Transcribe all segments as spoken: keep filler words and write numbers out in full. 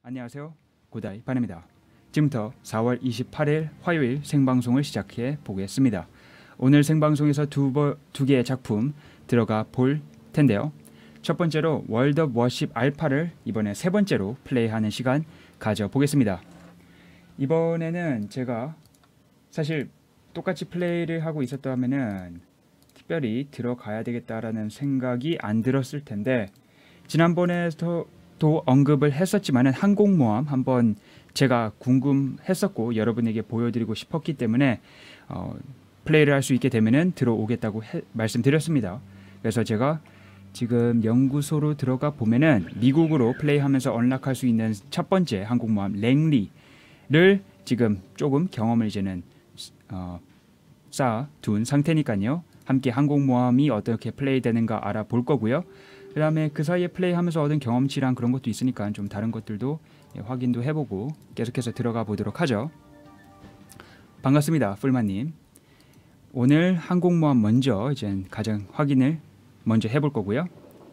안녕하세요. 고다이 반입니다. 지금부터 사월 이십팔일 화요일 생방송을 시작해 보겠습니다. 오늘 생방송에서 두, 버, 두 개의 작품 들어가 볼 텐데요. 첫 번째로 월드 오브 워십 알파를 이번에 세 번째로 플레이하는 시간 가져보겠습니다. 이번에는 제가 사실 똑같이 플레이를 하고 있었다면은 특별히 들어가야 되겠다라는 생각이 안 들었을 텐데, 지난번에도 언급을 했었지만은 항공모함 한번 제가 궁금했었고 여러분에게 보여드리고 싶었기 때문에 어, 플레이를 할 수 있게 되면은 들어오겠다고 해, 말씀드렸습니다. 그래서 제가 지금 연구소로 들어가 보면은 미국으로 플레이하면서 언락할 수 있는 첫 번째 항공모함 랭리를 지금 조금 경험을 이제는 어, 쌓아둔 상태니까요. 함께 항공모함이 어떻게 플레이되는가 알아볼 거고요. 그 다음에 그 사이에 플레이하면서 얻은 경험치랑 그런 것도 있으니까 좀 다른 것들도 예, 확인도 해보고 계속해서 들어가 보도록 하죠. 반갑습니다, 풀마님. 오늘 항공모함 먼저 이제 가장 확인을 먼저 해볼 거고요.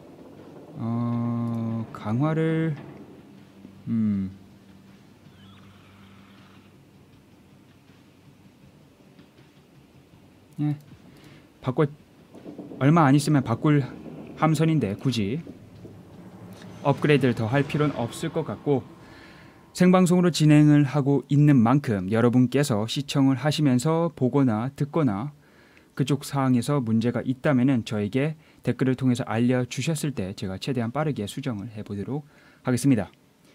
어, 강화를 음. 예. 바꿔 얼마 안 있으면 바꿀 함선인데 굳이 업그레이드를 더 할 필요는 없을 것 같고, 생방송으로 진행을 하고 있는 만큼 여러분께서 시청을 하시면서 보거나 듣거나 그쪽 사항에서 문제가 있다면은 저에게 댓글을 통해서 알려주셨을 때 제가 최대한 빠르게 수정을 해보도록 하겠습니다.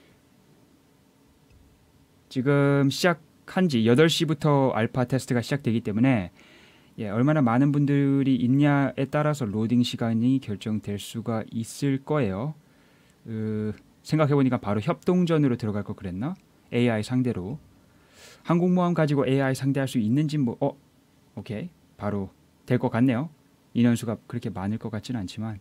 지금 시작한 지 여덟 시부터 알파 테스트가 시작되기 때문에 예, 얼마나 많은 분들이 있냐에 따라서 로딩 시간이 결정될 수가 있을 거예요. 으, 생각해보니까 바로 협동전으로 들어갈 거 그랬나? 에이아이 상대로. 항공모함 가지고 에이아이 상대할 수 있는지 뭐 어? 오케이. 바로 될 것 같네요. 인원수가 그렇게 많을 것 같지는 않지만.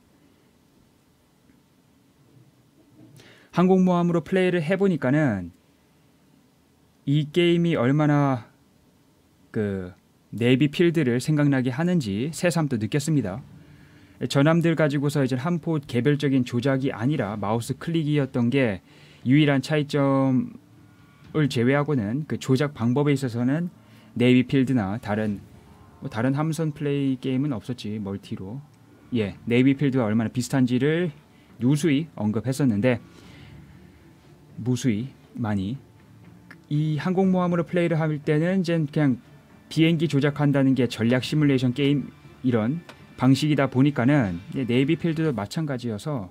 항공모함으로 플레이를 해보니까는 이 게임이 얼마나 그 네비 필드를 생각나게 하는지 새삼 또 느꼈습니다. 전함들 가지고서 이제 한포 개별적인 조작이 아니라 마우스 클릭이었던 게 유일한 차이점을 제외하고는 그 조작 방법에 있어서는 네비 필드나 다른 뭐 다른 함선 플레이 게임은 없었지, 멀티로. 예, 네비 필드와 얼마나 비슷한지를 누수히 언급했었는데 무수히 많이 이 항공모함으로 플레이를 할 때는 이제 그냥 비행기 조작한다는 게 전략 시뮬레이션 게임 이런 방식이다 보니까는 네이비 필드도 마찬가지여서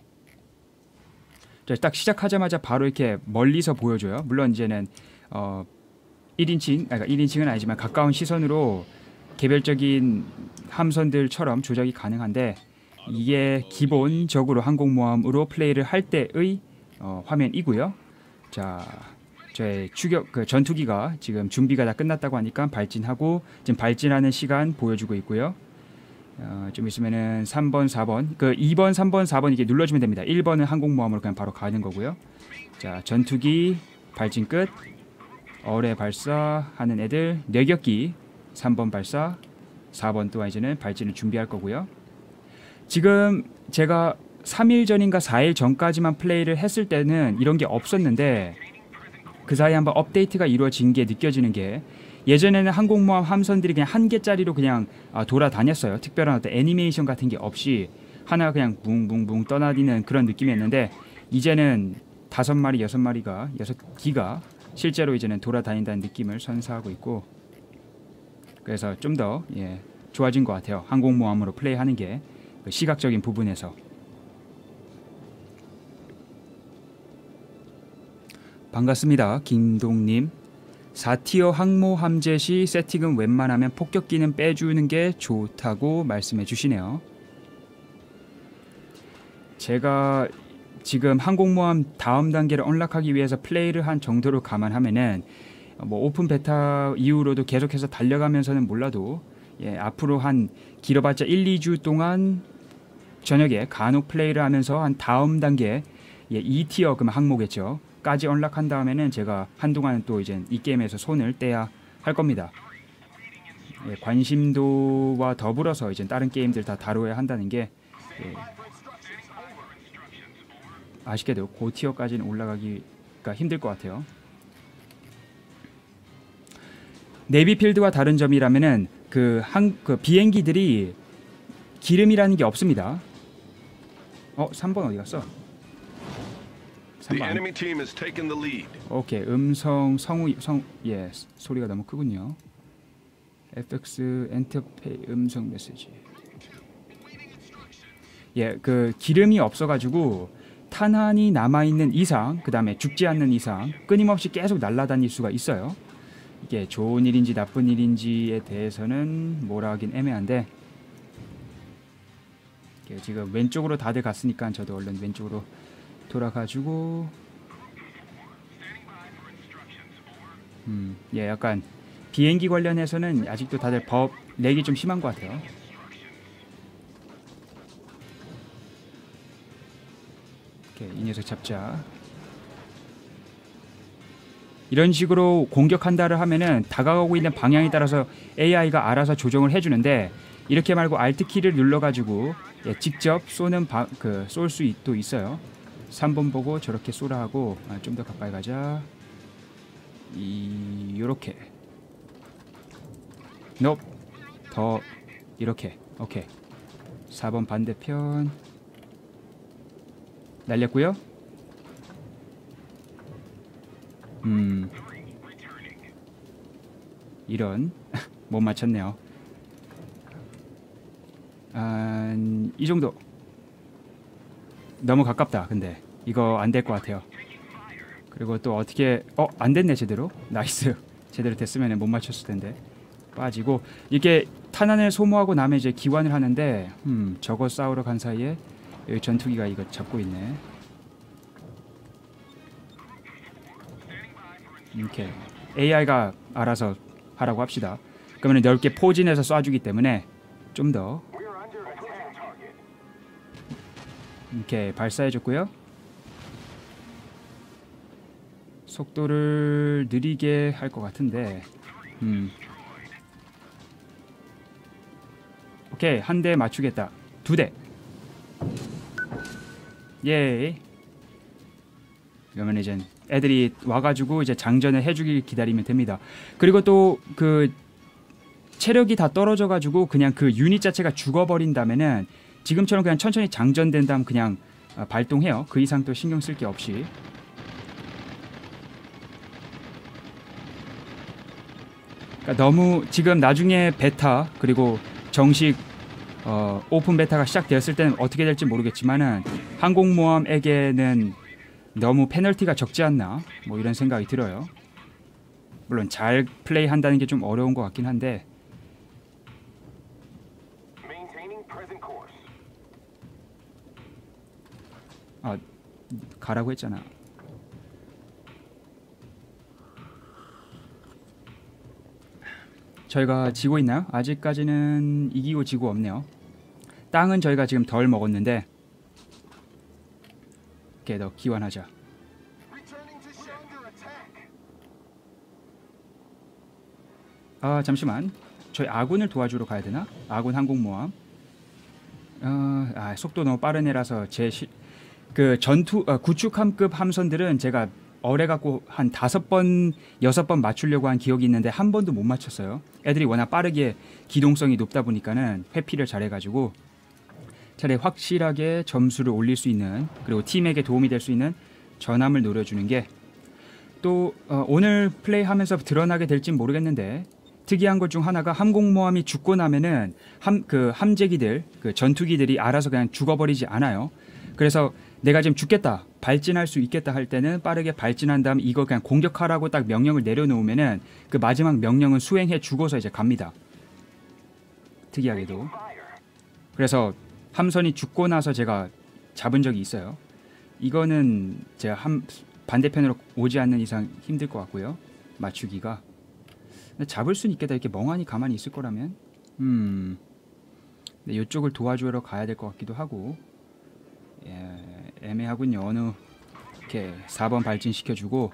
딱 시작하자마자 바로 이렇게 멀리서 보여줘요. 물론 이제는 어 일 인칭, 그러니까 일 인칭은 아니지만 가까운 시선으로 개별적인 함선들처럼 조작이 가능한데, 이게 기본적으로 항공모함으로 플레이를 할 때의 어, 화면이고요. 자, 저의 추격 그 전투기가 지금 준비가 다 끝났다고 하니까 발진하고 지금 발진하는 시간 보여주고 있고요. 어, 좀 있으면은 삼 번, 사 번, 그 이 번, 삼 번, 사 번 이게 눌러주면 됩니다. 일 번은 항공모함으로 그냥 바로 가는 거고요. 자, 전투기 발진 끝. 어뢰 발사하는 애들 뇌격기 삼 번 발사, 사 번 또한 이제는 발진을 준비할 거고요. 지금 제가 삼 일 전인가 사 일 전까지만 플레이를 했을 때는 이런 게 없었는데, 그 사이에 한번 업데이트가 이루어진 게 느껴지는 게, 예전에는 항공모함 함선들이 그냥 한 개짜리로 그냥 아, 돌아다녔어요. 특별한 어떤 애니메이션 같은 게 없이 하나 그냥 붕붕붕 떠나디는 그런 느낌이었는데, 이제는 다섯 마리, 여섯 마리가 여섯 기가 실제로 이제는 돌아다닌다는 느낌을 선사하고 있고, 그래서 좀 더 예, 좋아진 것 같아요. 항공모함으로 플레이하는 게 그 시각적인 부분에서. 반갑습니다, 김동님. 사 티어 항모 함재 시 세팅은 웬만하면 폭격기는 빼주는 게 좋다고 말씀해 주시네요. 제가 지금 항공모함 다음 단계를 언락하기 위해서 플레이를 한 정도로 감안하면은 뭐 오픈 베타 이후로도 계속해서 달려가면서는 몰라도 예, 앞으로 한 길어봤자 일, 이 주 동안 저녁에 간혹 플레이를 하면서 한 다음 단계 예, 이 티어 그러면 항모겠죠. 까지 언락한 다음에는 제가 한동안은 또 이제 이 게임에서 손을 떼야 할 겁니다. 예, 관심도와 더불어서 이제 다른 게임들 다 다뤄야 한다는 게 예, 아쉽게도 고티어까지는 올라가기가 힘들 것 같아요. 네비필드와 다른 점이라면은 그, 한, 그 비행기들이 기름이라는 게 없습니다. 어, 삼 번 어디 갔어? 삼 번. 오케이, 음성 성우 성 예, 소리가 너무 크군요. 에프엑스 엔터페이 음성 메시지. 예, 그 기름이 없어가지고 탄환이 남아있는 이상, 그 다음에 죽지 않는 이상 끊임없이 계속 날아다닐 수가 있어요. 이게 좋은 일인지 나쁜 일인지에 대해서는 뭐라 하긴 애매한데, 지금 왼쪽으로 다들 갔으니까 저도 얼른 왼쪽으로 돌아가지고, 음, 예, 약간 비행기 관련해서는 아직도 다들 법 렉이 좀 심한 것 같아요. 오케이, 이 녀석 잡자. 이런 식으로 공격한다를 하면은 다가가고 있는 방향에 따라서 에이아이가 알아서 조정을 해주는데, 이렇게 말고 알트 키를 눌러가지고 예, 직접 쏘는 그 쏠 수도 있어요. 삼 번 보고 저렇게 쏘라 하고, 아, 좀 더 가까이 가자. 이 요렇게. 넵. 더 이렇게. 오케이. 사 번 반대편 날렸고요. 음. 이런 못 맞췄네요. 아, 이 정도. 너무 가깝다. 근데 이거 안 될 것 같아요. 그리고 또 어떻게 어, 안 됐네 제대로. 나이스. 제대로 됐으면 못 맞췄을 텐데. 빠지고 이렇게 탄환을 소모하고 나면 이제 기환을 하는데, 음, 저거 싸우러 간 사이에 여기 전투기가 이거 잡고 있네. 이렇게 에이아이가 알아서 하라고 합시다. 그러면 넓게 포진해서 쏴주기 때문에 좀 더 이렇게 발사해줬고요. 속도를 느리게 할 것 같은데, 음. 오케이, 한 대 맞추겠다. 두 대. 예. 그러면 이제 애들이 와가지고 이제 장전을 해주길 기다리면 됩니다. 그리고 또 그 체력이 다 떨어져가지고 그냥 그 유닛 자체가 죽어버린다면은 지금처럼 그냥 천천히 장전된 다음 그냥 어, 발동해요. 그 이상 또 신경 쓸 게 없이. 그러니까 너무 지금 나중에 베타 그리고 정식 어, 오픈 베타가 시작되었을 때는 어떻게 될지 모르겠지만은 항공모함에게는 너무 페널티가 적지 않나, 뭐 이런 생각이 들어요. 물론 잘 플레이한다는 게 좀 어려운 것 같긴 한데. 아, 가라고 했잖아. 저희가 지고 있나요? 아직까지는 이기고 지고 없네요. 땅은 저희가 지금 덜 먹었는데, 이렇게 더 기원하자. 아, 잠시만. 저희 아군을 도와주러 가야 되나? 아군 항공모함. 어, 아, 속도 너무 빠른 애라서 제 시, 그 전투 어, 구축함급 함선들은 제가 어뢰 갖고 한 다섯 번, 여섯 번 맞추려고 한 기억이 있는데 한 번도 못 맞췄어요. 애들이 워낙 빠르게 기동성이 높다 보니까는 회피를 잘해가지고 차라리 확실하게 점수를 올릴 수 있는, 그리고 팀에게 도움이 될 수 있는 전함을 노려주는 게 또 어, 오늘 플레이하면서 드러나게 될진 모르겠는데, 특이한 것 중 하나가 함공모함이 죽고 나면은 함, 그 함재기들, 그 전투기들이 알아서 그냥 죽어버리지 않아요. 그래서 내가 지금 죽겠다, 발진할 수 있겠다 할 때는 빠르게 발진한 다음 이거 그냥 공격하라고 딱 명령을 내려놓으면은 그 마지막 명령은 수행해 주고서 이제 갑니다. 특이하게도. 그래서 함선이 죽고 나서 제가 잡은 적이 있어요. 이거는 제가 함, 반대편으로 오지 않는 이상 힘들 것 같고요. 맞추기가. 근데 잡을 수는 있겠다. 이렇게 멍하니 가만히 있을 거라면. 음. 근데 이쪽을 도와주러 가야 될 것 같기도 하고. 예, 애매하군요. 어느 이렇게 사 번 발진시켜주고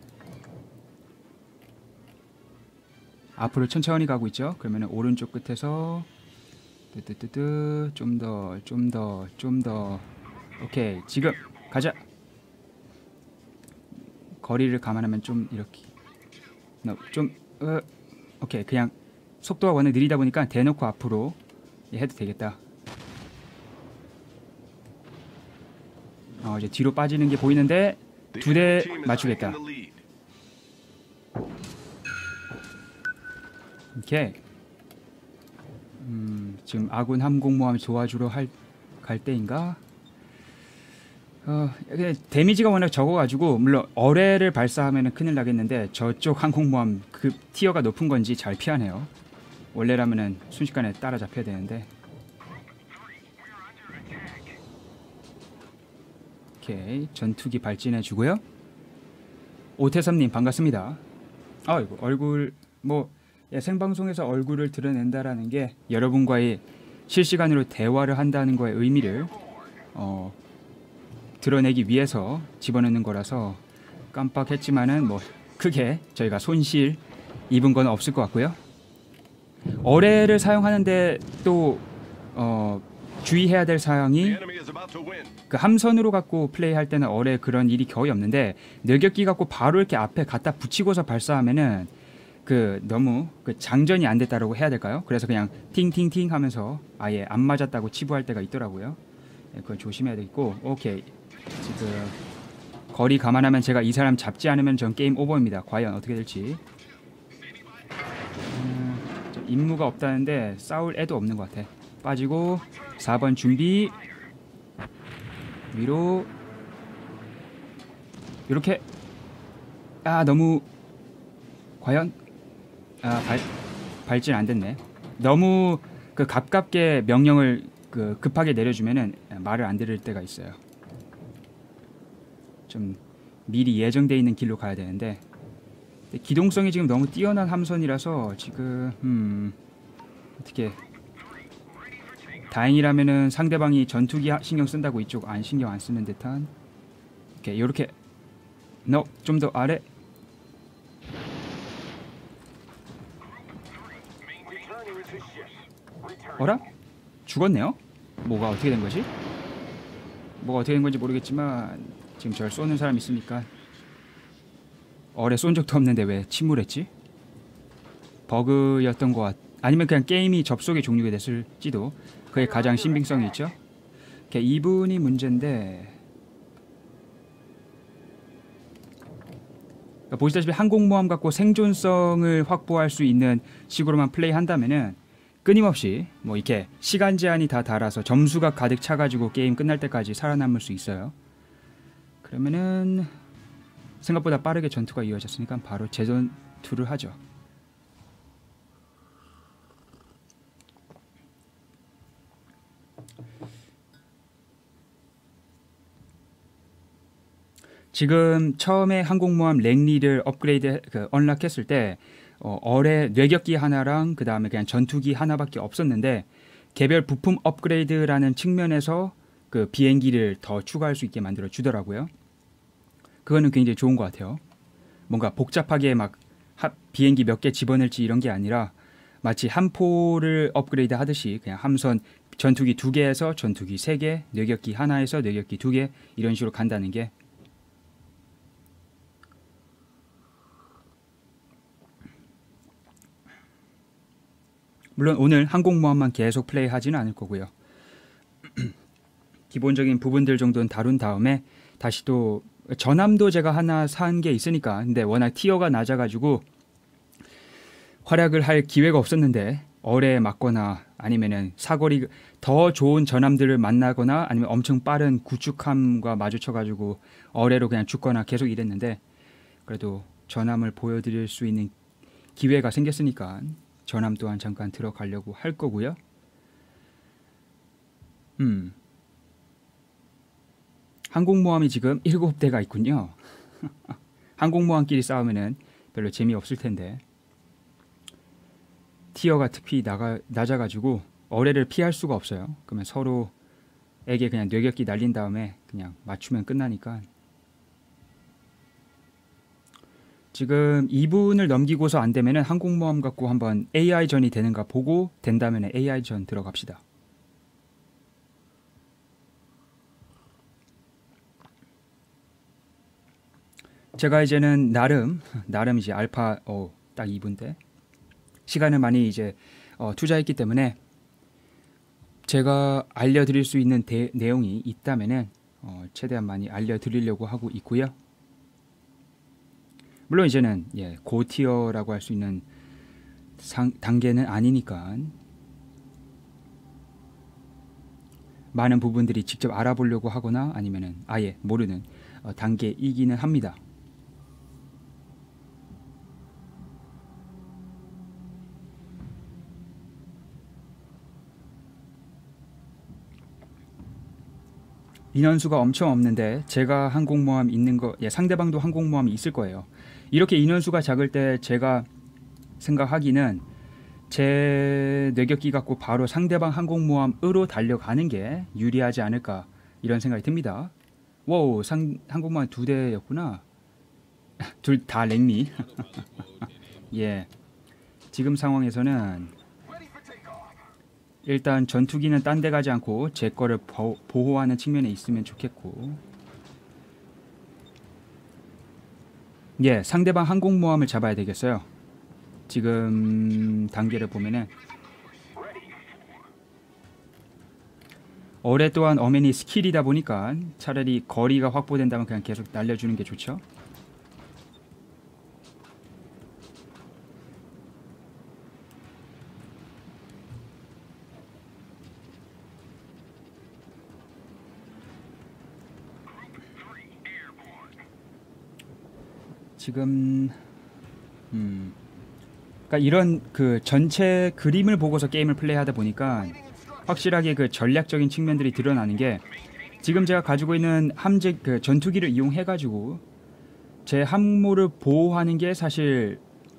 앞으로 천천히 가고 있죠. 그러면 오른쪽 끝에서 뜨뜨뜨뜨 좀 더, 좀 더, 좀 더. 오케이, 지금 가자. 거리를 감안하면 좀 이렇게 no, 좀 어, 오케이 그냥 속도가 워낙 느리다 보니까 대놓고 앞으로 해도 되겠다. 어, 이제 뒤로 빠지는 게 보이는데 두 대 맞추겠다. 오케이. 음, 지금 아군 항공모함 도와주러 할, 갈 때인가? 어, 데미지가 워낙 적어가지고 물론 어뢰를 발사하면 큰일 나겠는데 저쪽 항공모함 그 티어가 높은 건지 잘 피하네요. 원래라면은 순식간에 따라잡혀야 되는데. 오케이, 전투기 발진해주고요. 오태삼님 반갑습니다. 아이고 얼굴 뭐 예, 생방송에서 얼굴을 드러낸다라는 게 여러분과의 실시간으로 대화를 한다는 거의 의미를 어, 드러내기 위해서 집어넣는 거라서 깜빡했지만은 뭐 크게 저희가 손실 입은 건 없을 것 같고요. 어뢰를 사용하는데 또 어, 주의해야 될 사항이 그 함선으로 갖고 플레이할 때는 어뢰 그런 일이 거의 없는데 뇌격기 갖고 바로 이렇게 앞에 갖다 붙이고서 발사하면은 그 너무 그 장전이 안 됐다라고 해야 될까요? 그래서 그냥 팅팅팅 하면서 아예 안 맞았다고 치부할 때가 있더라고요. 네, 그건 조심해야 되겠고. 오케이. 지금 거리 감안하면 제가 이 사람 잡지 않으면 전 게임 오버입니다. 과연 어떻게 될지. 음, 임무가 없다는데 싸울 애도 없는 것 같아. 빠지고 사 번 준비. 위로 이렇게. 아 너무 과연 아 발, 발진 안 됐네. 너무 그 가깝게 명령을 그 급하게 내려주면은 말을 안 들을 때가 있어요. 좀 미리 예정돼 있는 길로 가야 되는데 기동성이 지금 너무 뛰어난 함선이라서 지금 음 어떻게 다행이라면은 상대방이 전투기 신경 쓴다고 이쪽 안 신경 안 쓰는 듯한. 오케이 요렇게 no 좀 더 아래. 어라? 죽었네요? 뭐가 어떻게 된 거지? 뭐가 어떻게 된 건지 모르겠지만 지금 저를 쏘는 사람 있으니까. 어뢰 쏜 적도 없는데 왜 침몰했지? 버그였던 것 같... 아니면 그냥 게임이 접속이 종료가 됐을지도. 그게 가장 신빙성이 있죠. 이분이 문제인데 그러니까 보시다시피 항공모함 갖고 생존성을 확보할 수 있는 식으로만 플레이한다면은 끊임없이 뭐 이렇게 시간 제한이 다 달아서 점수가 가득 차가지고 게임 끝날 때까지 살아남을 수 있어요. 그러면은 생각보다 빠르게 전투가 이어졌으니까 바로 재전투를 하죠. 지금 처음에 항공모함 랭리를 업그레이드 그 언락했을 때 어, 어뢰 뇌격기 하나랑 그 다음에 그냥 전투기 하나밖에 없었는데 개별 부품 업그레이드라는 측면에서 그 비행기를 더 추가할 수 있게 만들어 주더라고요. 그거는 굉장히 좋은 것 같아요. 뭔가 복잡하게 막 하, 비행기 몇 개 집어넣을지 이런 게 아니라 마치 한 포를 업그레이드 하듯이 그냥 함선 전투기 두 개에서 전투기 세 개, 뇌격기 하나에서 뇌격기 두 개 이런 식으로 간다는 게 물론 오늘 항공모함만 계속 플레이하지는 않을 거고요. 기본적인 부분들 정도는 다룬 다음에 다시 또 전함도 제가 하나 산 게 있으니까 근데 워낙 티어가 낮아가지고 활약을 할 기회가 없었는데 어뢰에 맞거나 아니면은 사거리 더 좋은 전함들을 만나거나 아니면 엄청 빠른 구축함과 마주쳐가지고 어뢰로 그냥 죽거나 계속 이랬는데 그래도 전함을 보여드릴 수 있는 기회가 생겼으니까 전함 또한 잠깐 들어가려고 할 거고요. 음, 항공모함이 지금 일곱 대가 있군요. 항공모함끼리 싸우면은 별로 재미없을 텐데 티어가 특히 나가, 낮아가지고 어뢰를 피할 수가 없어요. 그러면 서로에게 그냥 뇌격기 날린 다음에 그냥 맞추면 끝나니까 지금 이 분을 넘기고서 안 되면은 항공모함 갖고 한번 에이아이전이 되는가 보고 된다면 에이아이전 들어갑시다. 제가 이제는 나름 나름 이제 알파 어, 딱 이 분대 시간을 많이 이제 어, 투자했기 때문에 제가 알려드릴 수 있는 대, 내용이 있다면은 어, 최대한 많이 알려드리려고 하고 있고요. 물론 이제는 예, 고티어라고 할 수 있는 상, 단계는 아니니까 많은 부분들이 직접 알아보려고 하거나 아니면은 아예 모르는 어, 단계이기는 합니다. 인원수가 엄청 없는데 제가 항공모함 있는 거 예, 상대방도 항공모함이 있을 거예요. 이렇게 인원수가 작을 때 제가 생각하기는 제 뇌격기 갖고 바로 상대방 항공모함으로 달려가는 게 유리하지 않을까 이런 생각이 듭니다. 와우, 상, 항공모함 두 대였구나. 둘 다 랭미. 예, 지금 상황에서는 일단 전투기는 딴 데 가지 않고 제 거를 보, 보호하는 측면에 있으면 좋겠고, 예, 상대방 항공모함을 잡아야 되겠어요. 지금 단계를 보면은 어뢰 또한 어맨이 스킬이다 보니까 차라리 거리가 확보된다면 그냥 계속 날려주는 게 좋죠. 지금 음 그러니까 이런 그 전체 그림을 보고서 게임을 플레이하다 보니까 확실하게 그 전략적인 측면들이 드러나는 게, 지금 제가 가지고 있는 함재 그 전투기를 이용해 가지고 제 항모를 보호하는 게 사실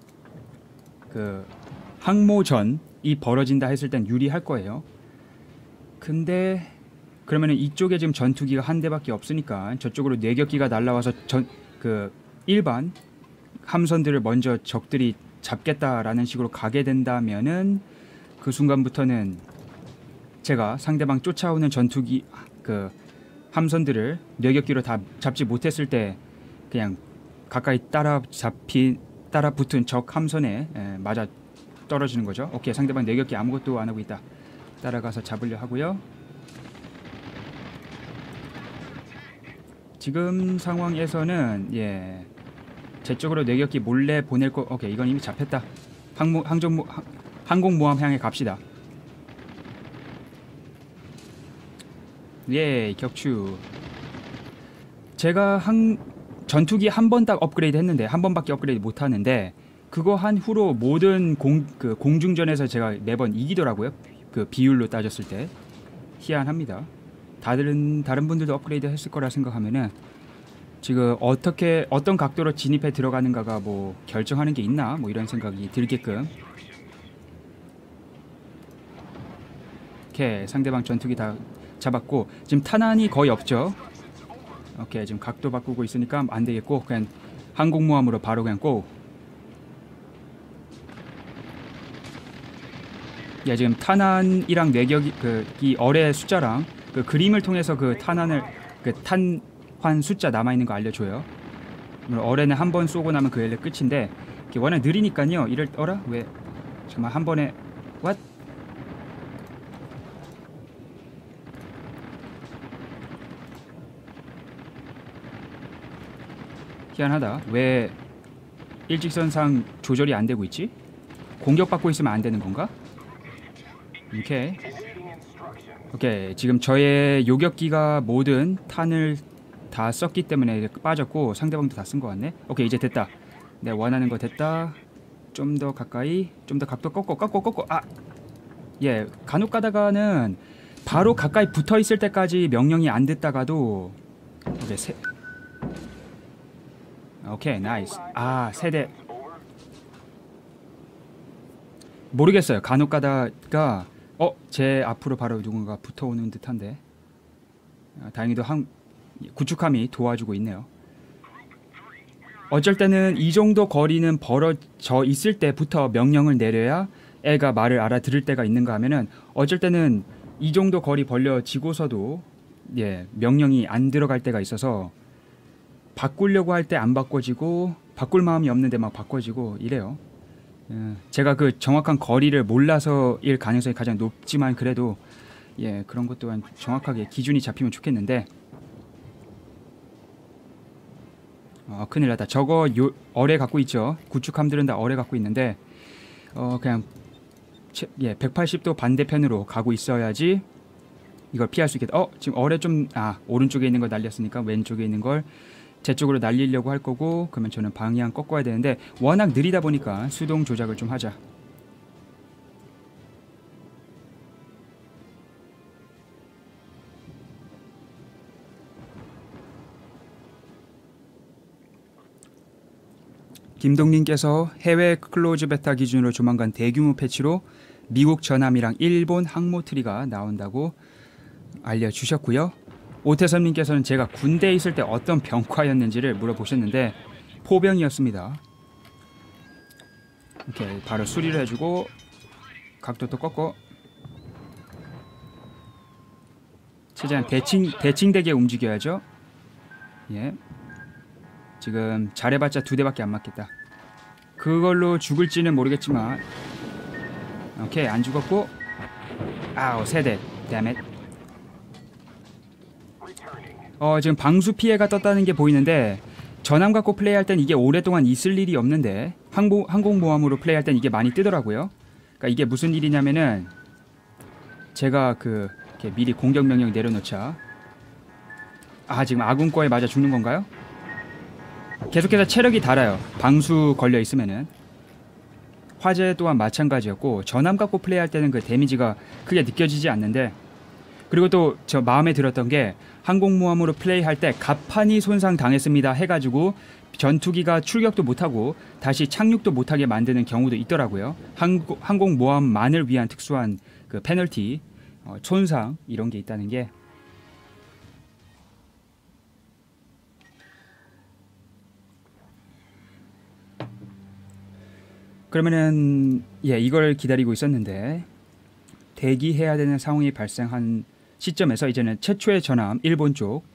그 항모전이 벌어진다 했을 땐 유리할 거예요. 근데 그러면은 이쪽에 지금 전투기가 한 대밖에 없으니까 저쪽으로 뇌격기가 날라와서 전 그 일반 함선들을 먼저 적들이 잡겠다라는 식으로 가게 된다면은 그 순간부터는 제가 상대방 쫓아오는 전투기 그 함선들을 뇌격기로 다 잡지 못했을 때 그냥 가까이 따라 잡힌 따라 붙은 적 함선에 에, 맞아 떨어지는 거죠. 오케이, 상대방 뇌격기 아무것도 안 하고 있다. 따라가서 잡으려 하고요. 지금 상황에서는 예, 제 쪽으로 뇌격기 몰래 보낼 거. 오케이, 이건 이미 잡혔다. 항모 항정모 항, 항공모함 향해 갑시다. 예, 격추. 제가 항 전투기 한 번 딱 업그레이드 했는데 한 번밖에 업그레이드 못 하는데 그거 한 후로 모든 공 그 공중전에서 제가 매번 이기더라고요. 그 비율로 따졌을 때 희한합니다. 다른 다른 분들도 업그레이드 했을 거라 생각하면은 지금 어떻게 어떤 각도로 진입해 들어가는가가 뭐 결정하는 게 있나 뭐 이런 생각이 들게끔. 오케이, 상대방 전투기 다 잡았고 지금 탄환이 거의 없죠. 오케이, 지금 각도 바꾸고 있으니까 안 되겠고 그냥 항공모함으로 바로 그냥 고. 예, 지금 탄환이랑 뇌격이 그 이 어뢰 숫자랑 그 그림을 통해서 그 탄환을 그 탄환 숫자 남아 있는 거 알려줘요. 어뢰는 한 번 쏘고 나면 그 엘레 끝인데 이게 워낙 느리니까요. 이럴 어라 왜 정말 한 번에 what? 희한하다. 왜 일직선상 조절이 안 되고 있지? 공격받고 있으면 안 되는 건가? 오케이. 오케이, 지금 저의 요격기가 모든 탄을 다 썼기 때문에 빠졌고 상대방도 다 쓴 것 같네. 오케이, 이제 됐다. 내가 원하는 거 됐다. 좀 더 가까이, 좀 더 각도 꺾고 꺾고 꺾고. 아, 예, 간혹 가다가는 바로 가까이 붙어 있을 때까지 명령이 안 됐다가도 이제 세... 오케이, 나이스. 아, 세대 모르겠어요. 간혹 가다가 어? 제 앞으로 바로 누군가 붙어오는 듯한데 아, 다행히도 한 구축함이 도와주고 있네요. 어쩔 때는 이 정도 거리는 벌어져 있을 때부터 명령을 내려야 애가 말을 알아들을 때가 있는가 하면은 어쩔 때는 이 정도 거리 벌려지고서도 예, 명령이 안 들어갈 때가 있어서 바꾸려고 할 때 안 바꿔지고 바꿀 마음이 없는데 막 바꿔지고 이래요. 예, 제가 그 정확한 거리를 몰라서일 가능성이 가장 높지만 그래도 예 그런 것 또한 정확하게 기준이 잡히면 좋겠는데 어, 큰일 났다. 저거 요, 어뢰 갖고 있죠. 구축함들은 다 어뢰 갖고 있는데 어 그냥 채, 예 백팔십 도 반대편으로 가고 있어야지 이걸 피할 수 있겠다. 어 지금 어뢰 좀 아 오른쪽에 있는 걸 날렸으니까 왼쪽에 있는 걸 제 쪽으로 날리려고 할 거고 그러면 저는 방향 꺾어야 되는데 워낙 느리다 보니까 수동 조작을 좀 하자. 김동님께서 해외 클로즈 베타 기준으로 조만간 대규모 패치로 미국 전함이랑 일본 항모 트리가 나온다고 알려주셨고요. 오태선님께서는 제가 군대에 있을 때 어떤 병과였는지를 물어보셨는데 포병이었습니다. 이렇게 바로 수리를 해주고 각도도 꺾고 최대한 대칭, 대칭되게 움직여야죠. 예. 지금 잘해봤자 두 대밖에 안 맞겠다. 그걸로 죽을지는 모르겠지만 오케이 안 죽었고 아우 세 대 데밋. 어 지금 방수 피해가 떴다는 게 보이는데 전함 갖고 플레이할 땐 이게 오랫동안 있을 일이 없는데 항공, 항공모함으로 플레이할 땐 이게 많이 뜨더라고요. 그러니까 이게 무슨 일이냐면은 제가 그 이렇게 미리 공격 명령 내려놓자. 아 지금 아군 거에 맞아 죽는 건가요? 계속해서 체력이 달아요. 방수 걸려 있으면은. 화재 또한 마찬가지였고 전함 갖고 플레이할 때는 그 데미지가 크게 느껴지지 않는데 그리고 또 저 마음에 들었던 게 항공모함으로 플레이할 때 갑판이 손상 당했습니다 해가지고 전투기가 출격도 못하고 다시 착륙도 못하게 만드는 경우도 있더라고요. 항공, 항공모함만을 위한 특수한 그 페널티, 어, 손상 이런 게 있다는 게 그러면은 예 이걸 기다리고 있었는데 대기해야 되는 상황이 발생한 시점에서 이제는 최초의 전함 일본 쪽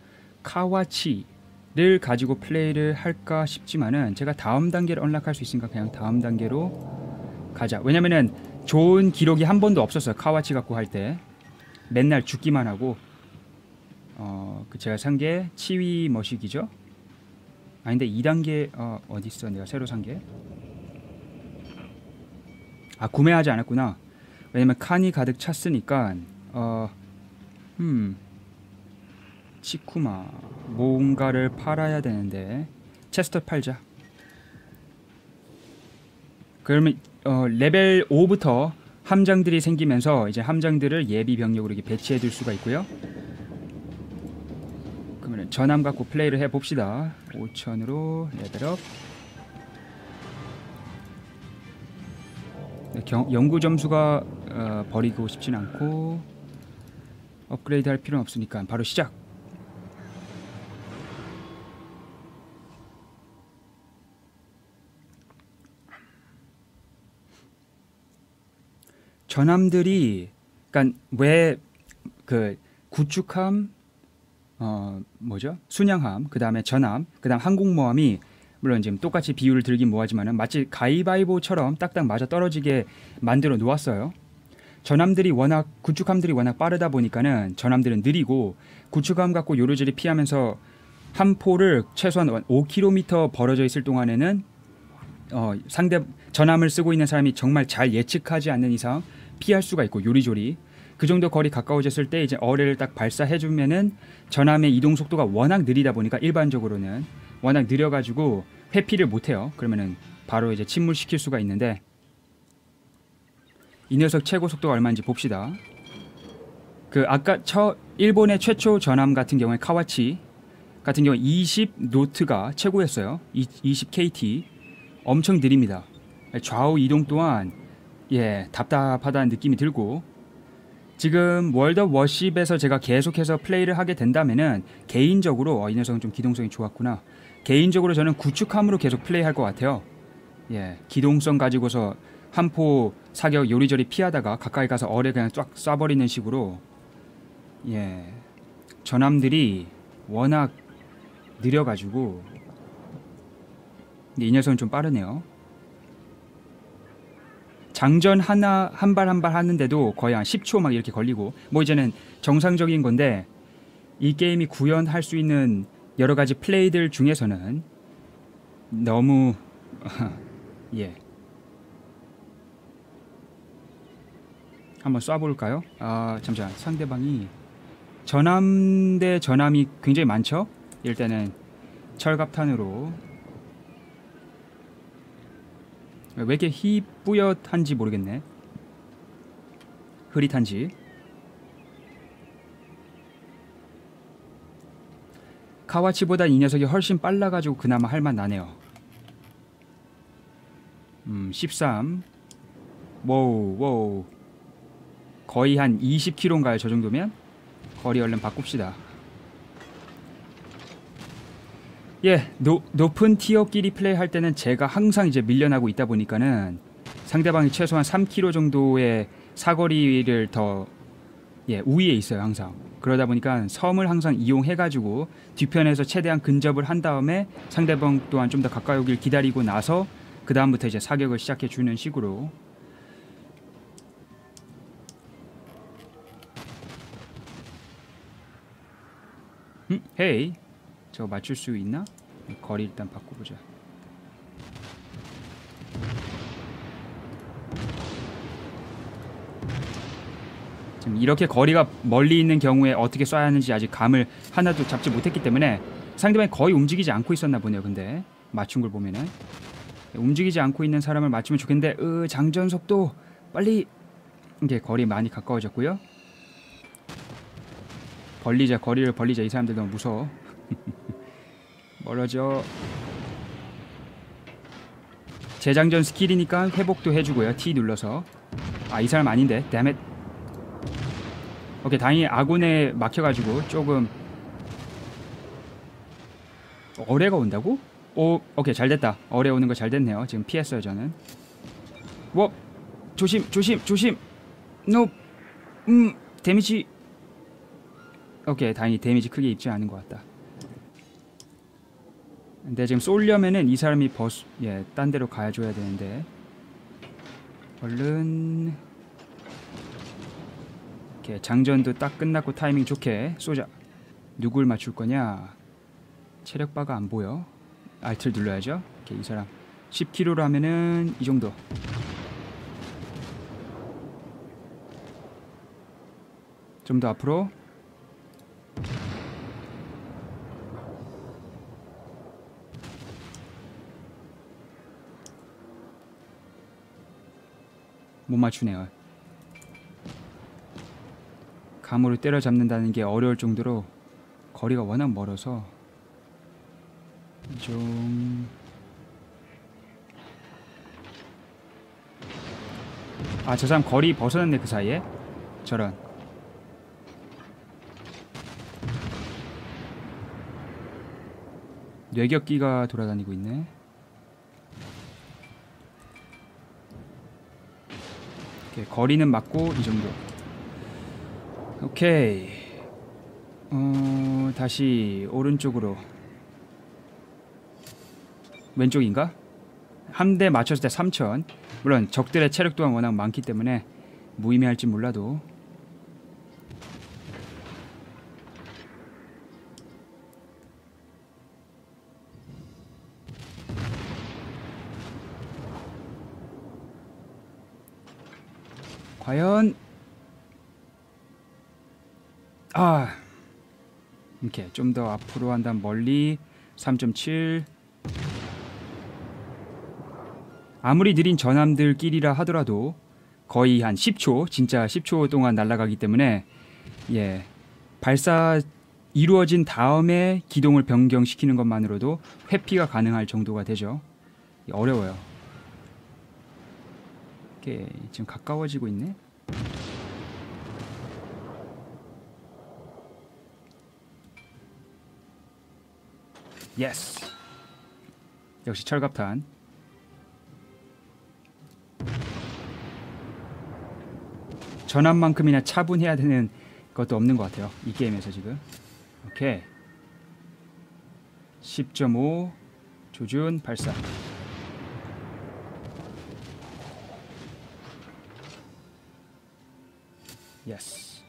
카와치를 가지고 플레이를 할까 싶지만은 제가 다음 단계를 언락할 수 있으니까 그냥 다음 단계로 가자. 왜냐면은 좋은 기록이 한 번도 없었어요. 카와치 갖고 할 때 맨날 죽기만 하고 어 그 제가 산 게 치위 머시기죠. 아닌데 이 단계 어 어디 있어? 내가 새로 산 게. 아 구매하지 않았구나. 왜냐면 칸이 가득 찼으니까 어 음 치쿠마 뭔가를 팔아야 되는데 체스터 팔자. 그러면 어 레벨 오부터 함장들이 생기면서 이제 함장들을 예비 병력으로 이렇게 배치해 둘 수가 있고요. 그러면 전함 갖고 플레이를 해 봅시다. 오천으로 레벨업. 경, 연구 점수가 어, 버리고 싶진 않고 업그레이드 할 필요는 없으니까 바로 시작. 전함들이 그러니까 왜 그 구축함 어 뭐죠? 순양함, 그다음에 전함, 그다음 항공모함이 물론 지금 똑같이 비율을 들긴 뭐하지만은 마치 가위바위보처럼 딱딱 맞아 떨어지게 만들어 놓았어요. 전함들이 워낙 구축함들이 워낙 빠르다 보니까는 전함들은 느리고 구축함 갖고 요리조리 피하면서 한 포를 최소한 오 킬로미터 벌어져 있을 동안에는 어, 상대 전함을 쓰고 있는 사람이 정말 잘 예측하지 않는 이상 피할 수가 있고 요리조리 그 정도 거리 가까워졌을 때 이제 어뢰를 딱 발사해주면은 전함의 이동 속도가 워낙 느리다 보니까 일반적으로는 워낙 느려가지고 회피를 못해요. 그러면은 바로 이제 침몰시킬 수가 있는데 이 녀석 최고 속도가 얼마인지 봅시다. 그 아까 처 일본의 최초 전함 같은 경우에 카와치 같은 경우 이십 노트가 최고였어요. 이십 케이티 엄청 느립니다. 좌우 이동 또한 예 답답하다는 느낌이 들고 지금 월드 오브 워십에서 제가 계속해서 플레이를 하게 된다면은 개인적으로 어, 이 녀석은 좀 기동성이 좋았구나. 개인적으로 저는 구축함으로 계속 플레이할 것 같아요. 예 기동성 가지고서 한 포 사격 요리조리 피하다가 가까이 가서 어뢰 그냥 쫙 쏴버리는 식으로 예 전함들이 워낙 느려가지고. 근데 이 녀석은 좀 빠르네요. 장전 하나 한 발 한 발 하는데도 거의 한 십 초 막 이렇게 걸리고. 뭐 이제는 정상적인 건데 이 게임이 구현할 수 있는 여러 가지 플레이들 중에서는 너무 예. 한번 쏴볼까요? 아 잠시만, 상대방이 전함 대 전함이 굉장히 많죠? 이럴 때는 철갑탄으로. 왜 이렇게 희뿌옇한지 모르겠네. 흐릿한지. 카와치보다 이 녀석이 훨씬 빨라가지고 그나마 할만 나네요. 음, 십삼. 워우 워우. 거의 한 이십 킬로미터인가요 저 정도면? 거리 얼른 바꿉시다. 예, 노, 높은 티어끼리 플레이할 때는 제가 항상 이제 밀려나고 있다 보니까는 상대방이 최소한 삼 킬로미터 정도의 사거리를 더 예, 우위에 있어요 항상. 그러다 보니까 섬을 항상 이용해가지고 뒤편에서 최대한 근접을 한 다음에 상대방 또한 좀 더 가까이 오길 기다리고 나서 그 다음부터 이제 사격을 시작해주는 식으로. 음, 헤이. 저거 맞출 수 있나? 거리 일단 바꿔보자. 지금 이렇게 거리가 멀리 있는 경우에 어떻게 쏴야 하는지 아직 감을 하나도 잡지 못했기 때문에 상대방이 거의 움직이지 않고 있었나 보네요. 근데 맞춘 걸 보면은 움직이지 않고 있는 사람을 맞추면 좋겠는데 으, 장전 속도 빨리. 이게 거리 많이 가까워졌고요. 벌리자, 거리를 벌리자. 이 사람들 너무 무서워. 멀어져. 재장전 스킬이니까 회복도 해주고요. T 눌러서. 아, 이 사람 아닌데. 다밋. 오케이, 다행히 아군에 막혀가지고 조금. 어뢰가 온다고? 오, 오케이, 잘됐다. 어뢰 오는 거 잘됐네요. 지금 피했어요 저는. 워, 조심 조심 조심. 노. 음 데미지. 오케이, 다행히 데미지 크게 입지 않은 것 같다. 근데 지금 쏠려면은 이 사람이 버스, 예, 딴 데로 가줘야 되는데. 얼른. 오케이, 장전도 딱 끝났고 타이밍 좋게 쏘자. 누굴 맞출 거냐? 체력 바가 안 보여. 알트를 눌러야죠. 오케이, 이 사람 십 킬로미터라면은 이 정도. 좀 더 앞으로. 못 맞추네요. 감으로 때려잡는다는 게 어려울 정도로 거리가 워낙 멀어서 좀. 아, 저 사람 거리 벗어났네 그 사이에. 저런. 뇌격기가 돌아다니고 있네. 오케이, 거리는 맞고 이 정도. 오케이. 어, 다시 오른쪽으로. 왼쪽인가? 한 대 맞췄을 때 삼천. 물론 적들의 체력 또한 워낙 많기 때문에 무의미할지 몰라도. 과연. 아, 이렇게 좀 더 앞으로 한다면 멀리. 삼 점 칠. 아무리 느린 전함들끼리라 하더라도 거의 한 십 초, 진짜 십 초 동안 날아가기 때문에 예, 발사 이루어진 다음에 기동을 변경시키는 것만으로도 회피가 가능할 정도가 되죠. 어려워요. 이렇게 지금 가까워지고 있네. 예스. 역시 철갑탄. 전함만큼이나 차분해야 되는 것도 없는 것 같아요 이 게임에서 지금. 오케이. 십 점 오 조준 발사. 예스.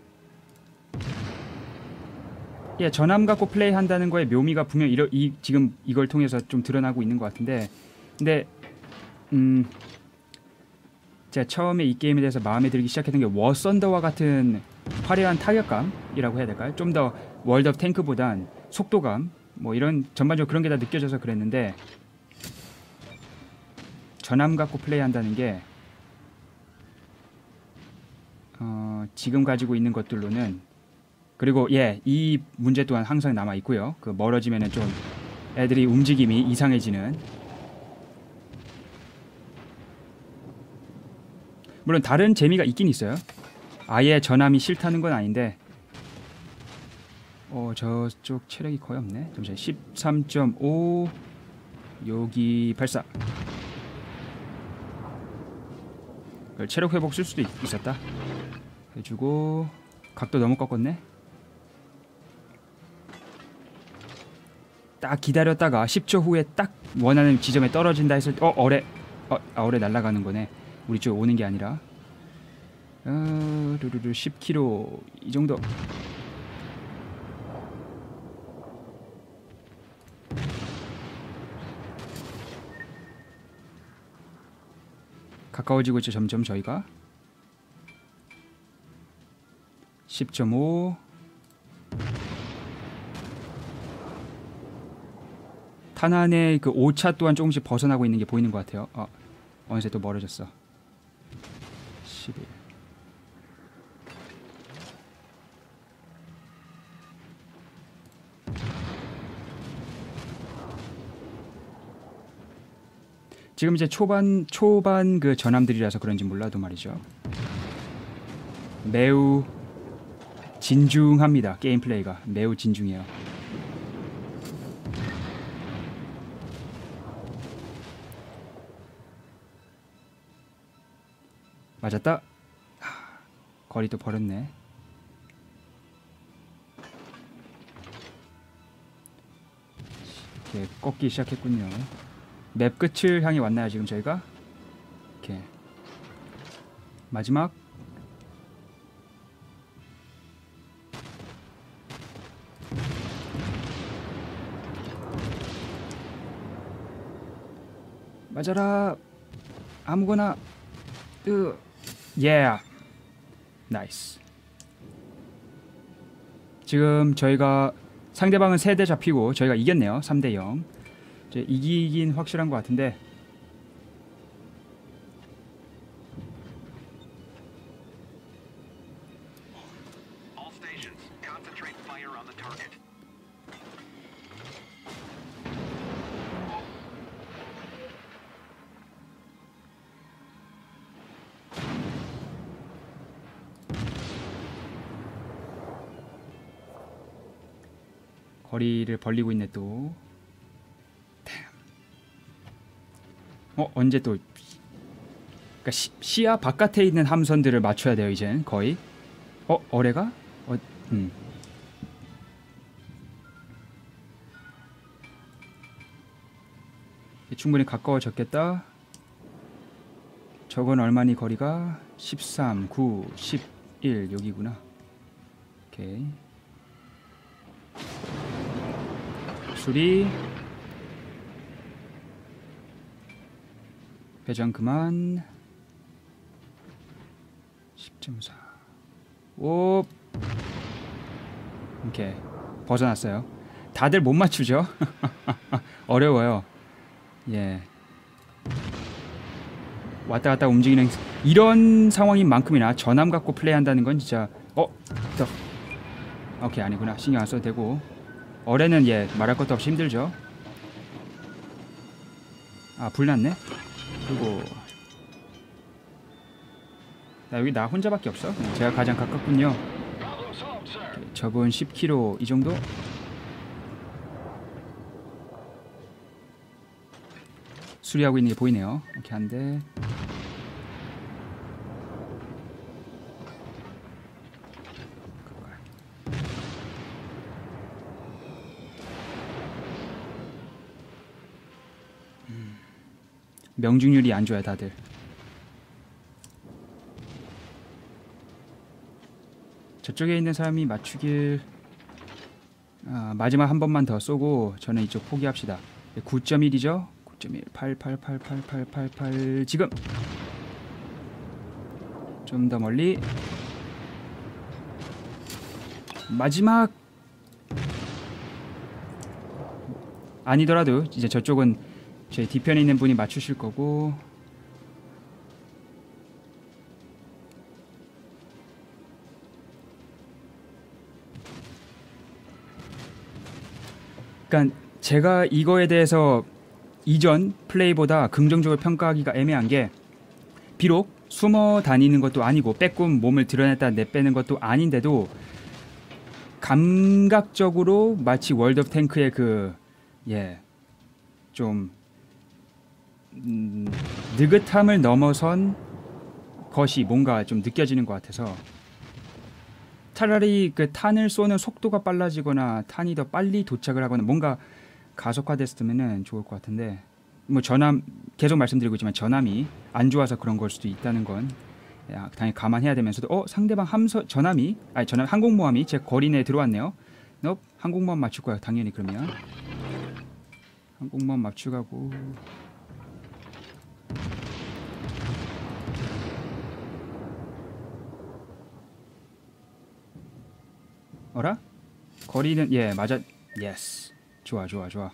예, 전함 갖고 플레이한다는 거에 묘미가 분명 이러, 이 지금 이걸 통해서 좀 드러나고 있는 것 같은데, 근데 음 제가 처음에 이 게임에 대해서 마음에 들기 시작했던 게 워 썬더와 같은 화려한 타격감이라고 해야 될까요? 좀 더 월드 오브 탱크보단 속도감 뭐 이런 전반적으로 그런 게 다 느껴져서 그랬는데, 전함 갖고 플레이한다는 게 어, 지금 가지고 있는 것들로는, 그리고 예, 이 문제 또한 항상 남아 있고요. 그 멀어지면은 좀 애들이 움직임이 이상해지는. 물론 다른 재미가 있긴 있어요. 아예 전함이 싫다는 건 아닌데, 어 저쪽 체력이 거의 없네. 잠시만. 십삼 점 오 여기 발사. 체력 회복 쓸 수도 있, 있었다. 해주고 각도 너무 꺾었네. 딱 기다렸다가 십 초 후에 딱 원하는 지점에 떨어진다 했을 때, 어 어뢰 어 아, 어뢰 날아가는 거네. 우리 쪽 오는 게 아니라. 어 루루루 십 킬로미터 이 정도. 가까워지고 있죠, 점점 저희가. 십 점 오. 탄환의 그 오차 또한 조금씩 벗어나고 있는 게 보이는 것 같아요. 어, 어느새 또 멀어졌어. 십일. 지금 이제 초반 초반 그 전함들이라서 그런지 몰라도 말이죠. 매우 진중합니다. 게임 플레이가 매우 진중해요. 맞았다. 하, 거리 또 벌었네. 이렇게 꺾기 시작했군요. 맵 끝을 향해 왔나요 지금 저희가? 이렇게 마지막. 맞아라. 아무거나. 으. 예. 나이스. 지금 저희가 상대방은 세 대 잡히고 저희가 이겼네요. 삼 대 영. 이제 이기긴 확실한 것 같은데, 거리를 벌리고 있네 또. 어 언제 또. 그러니까 시, 시야 바깥에 있는 함선들을 맞춰야 돼요 이젠 거의. 어 어뢰가? 어, 음. 충분히 가까워졌겠다. 저건 얼마니 거리가? 십삼, 구, 십일 여기구나. 오케이. 수리. 배장 그만. 십 점 사. 오. 오케이. 벗어났어요. 다들 못 맞추죠? 어려워요. 예. 왔다 갔다 움직이는 이런 상황인 만큼이나 전함 갖고 플레이한다는 건 진짜 어? 더. 오케이 아니구나. 신경 안 써도 되고. 어뢰는 예 말할 것도 없이 힘들죠. 아 불났네. 그리고 나 여기 나 혼자밖에 없어. 제가 가장 가깝군요. 저분 십 킬로미터 이 정도. 수리하고 있는 게 보이네요. 이렇게 한 대. 명중률이 안 좋아요 다들. 저쪽에 있는 사람이 맞추길. 아, 마지막 한 번만 더 쏘고 저는 이쪽 포기합시다. 구 점 일이죠? 구 점 일. 팔 팔 팔 팔 팔 팔 팔. 지금 좀 더 멀리. 마지막. 아니더라도 이제 저쪽은 제 뒤편에 있는 분이 맞추실 거고. 그러니까 제가 이거에 대해서 이전 플레이보다 긍정적으로 평가하기가 애매한 게, 비록 숨어 다니는 것도 아니고 빼꼼 몸을 드러냈다 내빼는 것도 아닌데도 감각적으로 마치 월드 오브 탱크의 그 예 좀 음, 느긋함을 넘어선 것이 뭔가 좀 느껴지는 것 같아서, 차라리 그 탄을 쏘는 속도가 빨라지거나 탄이 더 빨리 도착을 하거나 뭔가 가속화됐으면 좋을 것 같은데, 뭐 전함 계속 말씀드리고 있지만 전함이 안 좋아서 그런 걸 수도 있다는 건 당연히 감안해야 되면서도, 어 상대방 함선 전함이 아니 전함 항공모함이 제 거리 내에 들어왔네요. 너 항공모함 맞출 거야 당연히. 그러면 항공모함 맞추가고. 어라? 거리는 예 맞아. 예스. 좋아 좋아 좋아.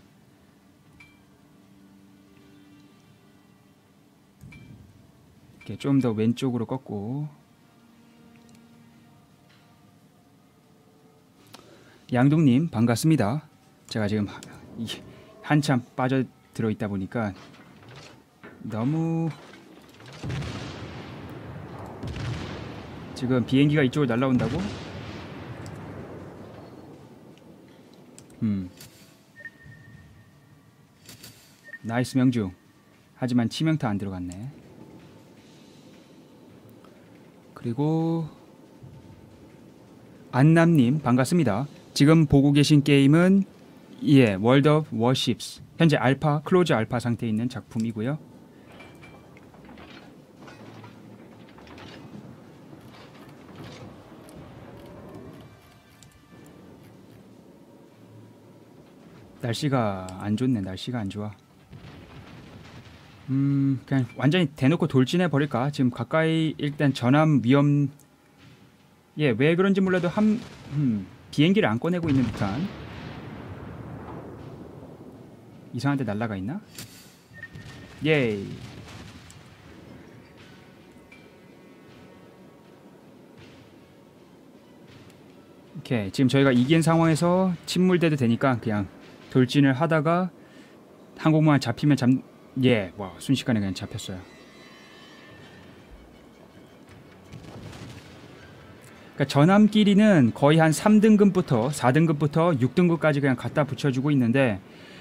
이렇게 좀 더 왼쪽으로 꺾고. 양동님 반갑습니다. 제가 지금 한참 빠져들어 있다 보니까 너무 지금 비행기가 이쪽으로 날아온다고? 음. 나이스 명중. 하지만 치명타 안 들어갔네. 그리고 안남님 반갑습니다. 지금 보고 계신 게임은 예 월드 오브 워십스, 현재 알파 클로즈 알파 상태에 있는 작품이고요. 날씨가 안 좋네. 날씨가 안 좋아. 음 그냥 완전히 대놓고 돌진해 버릴까? 지금 가까이 일단 전함 위험. 예, 왜 그런지 몰라도 한 음, 비행기를 안 꺼내고 있는 듯한. 이상한 데 날라가 있나? 예이. 오케이. 지금 저희가 이긴 상황에서 침몰돼도 되니까 그냥 돌진을 하다가 항공모함 잡히면 잡. 예, 와 순식간에 그냥 잡혔어요. 그러니까 전함끼리는 거의 한 삼 등급부터 사 등급부터 육 등급까지 그냥 갖다 붙여주고 있는데,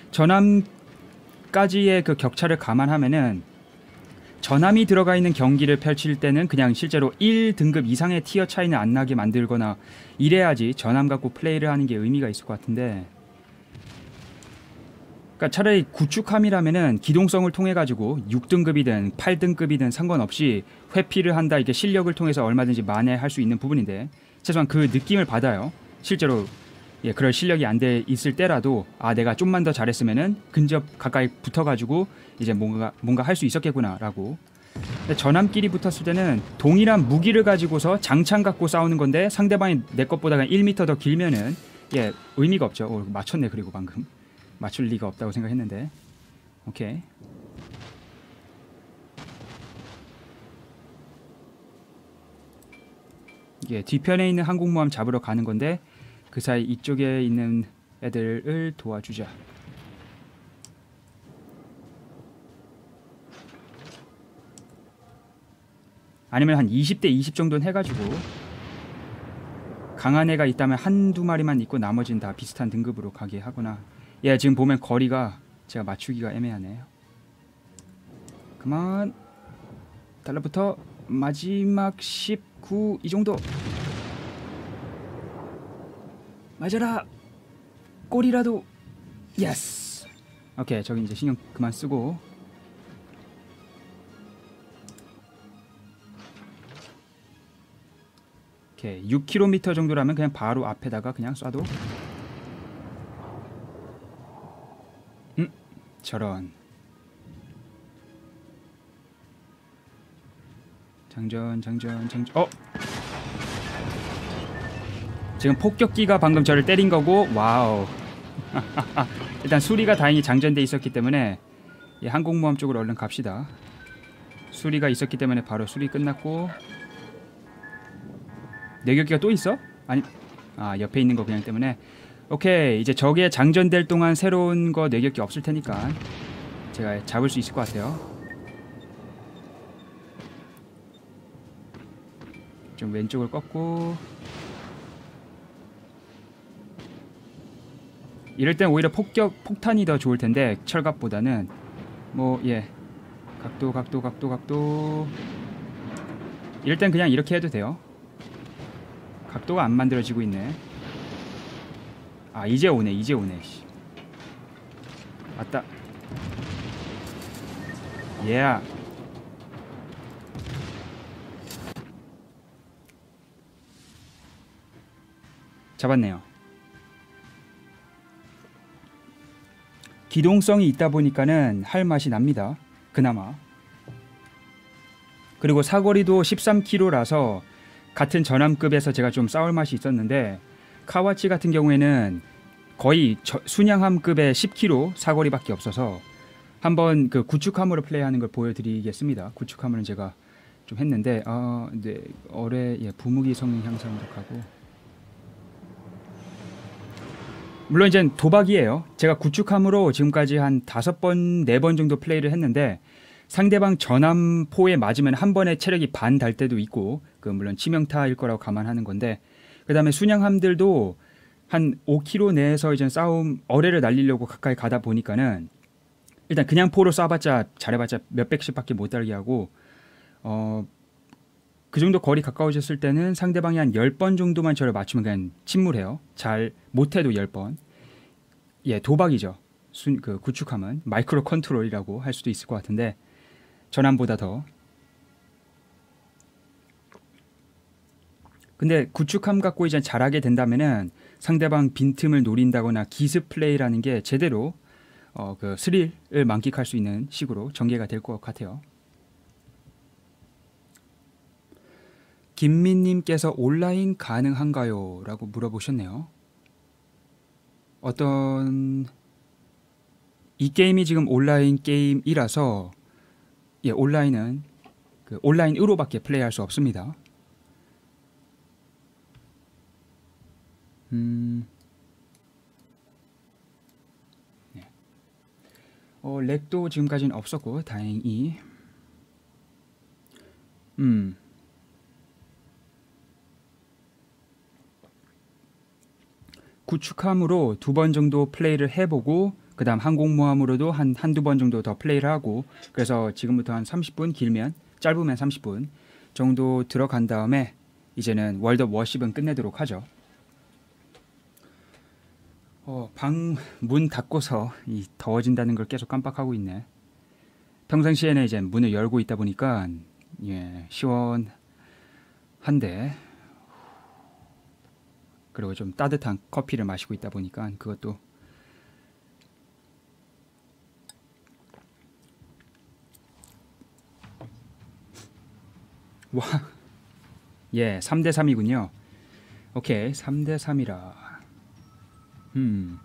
전함까지의 그 격차를 감안하면은 전함이 들어가 있는 경기를 펼칠 때는 그냥 실제로 일 등급 이상의 티어 차이는 안 나게 만들거나 이래야지 전함 갖고 플레이를 하는 게 의미가 있을 것 같은데, 그러니까 차라리 구축함이라면은 기동성을 통해 가지고 육 등급이든 팔 등급이든 상관없이 회피를 한다, 이게 실력을 통해서 얼마든지 만회할 수 있는 부분인데, 최소한 그 느낌을 받아요. 실제로 예, 그럴 실력이 안 돼 있을 때라도 아 내가 좀만 더 잘했으면은 근접 가까이 붙어가지고 이제 뭔가 뭔가 할 수 있었겠구나라고. 근데 전함끼리 붙었을 때는 동일한 무기를 가지고서 장창 갖고 싸우는 건데 상대방이 내 것보다 일 미터 더 길면은 예 의미가 없죠. 오, 맞췄네. 그리고 방금 맞출 리가 없다고 생각했는데. 오케이. 이게 뒤편에 있는 항공모함 잡으러 가는 건데 그 사이 이쪽에 있는 애들을 도와주자. 아니면 한 이십 대 이십 정도는 해가지고 강한 애가 있다면 한두 마리만 있고 나머지는 다 비슷한 등급으로 가게 하거나. 예, 지금 보면 거리가 제가 맞추기가 애매하네요. 그만 달라붙어. 마지막 십구 이 정도. 맞아라. 골이라도. 예스. 오케이, 저기 이제 신경 그만 쓰고. 오케이. 육 킬로미터 정도라면 그냥 바로 앞에다가 그냥 쏴도. 음, 저런. 장전, 장전, 장전. 어? 지금 폭격기가 방금 저를 때린 거고, 와우. 일단 수리가 다행히 장전돼 있었기 때문에 이 항공모함 쪽으로 얼른 갑시다. 수리가 있었기 때문에 바로 수리 끝났고. 내격기가 또 있어? 아니, 아 옆에 있는 거 그냥 때문에. 오케이, 이제 적에 장전될 동안 새로운 거 내격기 없을 테니까 제가 잡을 수 있을 것 같아요. 좀 왼쪽을 꺾고. 이럴 땐 오히려 폭격 폭탄이 더 좋을 텐데 철갑보다는. 뭐 예, 각도 각도 각도 각도. 이럴 땐 그냥 이렇게 해도 돼요. 각도가 안 만들어지고 있네. 아 이제 오네 이제 오네. 왔다. 예. Yeah. 잡았네요. 기동성이 있다 보니까는 할 맛이 납니다. 그나마. 그리고 사거리도 십삼 킬로미터라서 같은 전함급에서 제가 좀 싸울 맛이 있었는데, 카와치 같은 경우에는 거의 저, 순양함급의 십 킬로미터 사거리밖에 없어서 한번 그 구축함으로 플레이하는 걸 보여드리겠습니다. 구축함은 제가 좀 했는데, 아, 네, 어뢰, 예, 부무기 성능 향상도 하고. 물론 이제 도박이에요. 제가 구축함으로 지금까지 한 다섯 번, 네 번 정도 플레이를 했는데, 상대방 전함포에 맞으면 한 번에 체력이 반 달 때도 있고, 그 물론 치명타일 거라고 감안하는 건데, 그 다음에 순양함들도 한 오 킬로미터 내에서 이제 싸움, 어뢰를 날리려고 가까이 가다 보니까는 일단 그냥 포로 쏴봤자 잘해봤자 몇백씩밖에 못 달게 하고, 어, 그 정도 거리 가까워졌을 때는 상대방이 한 열 번 정도만 저를 맞추면 그냥 침몰해요. 잘 못해도 열 번. 예, 도박이죠. 순, 그 구축함은 마이크로 컨트롤이라고 할 수도 있을 것 같은데, 전함보다 더. 근데 구축함 갖고 이제 잘하게 된다면은 상대방 빈틈을 노린다거나 기습 플레이라는 게 제대로 어, 그 스릴을 만끽할 수 있는 식으로 전개가 될 것 같아요. 김민님께서 온라인 가능한가요? 라고 물어보셨네요. 어떤 이 게임이 지금 온라인 게임이라서, 예, 온라인은 그 온라인으로밖에 플레이할 수 없습니다. 음, 네. 어, 렉도 지금까지는 없었고 다행히. 음. 구축함으로 두 번 정도 플레이를 해보고, 그 다음 항공모함으로도 한, 한두 번 정도 더 플레이를 하고, 그래서 지금부터 한 삼십 분, 길면, 짧으면 삼십 분 정도 들어간 다음에 이제는 월드 오브 워십은 끝내도록 하죠. 어, 방 문 닫고서 이 더워진다는 걸 계속 깜빡하고 있네. 평상시에는 이제 문을 열고 있다 보니까 예, 시원한데, 그리고 좀 따뜻한 커피를 마시고 있다 보니까 그것도 와, 예, 삼 대 삼이군요. 오케이, 삼 대 삼이라. 음.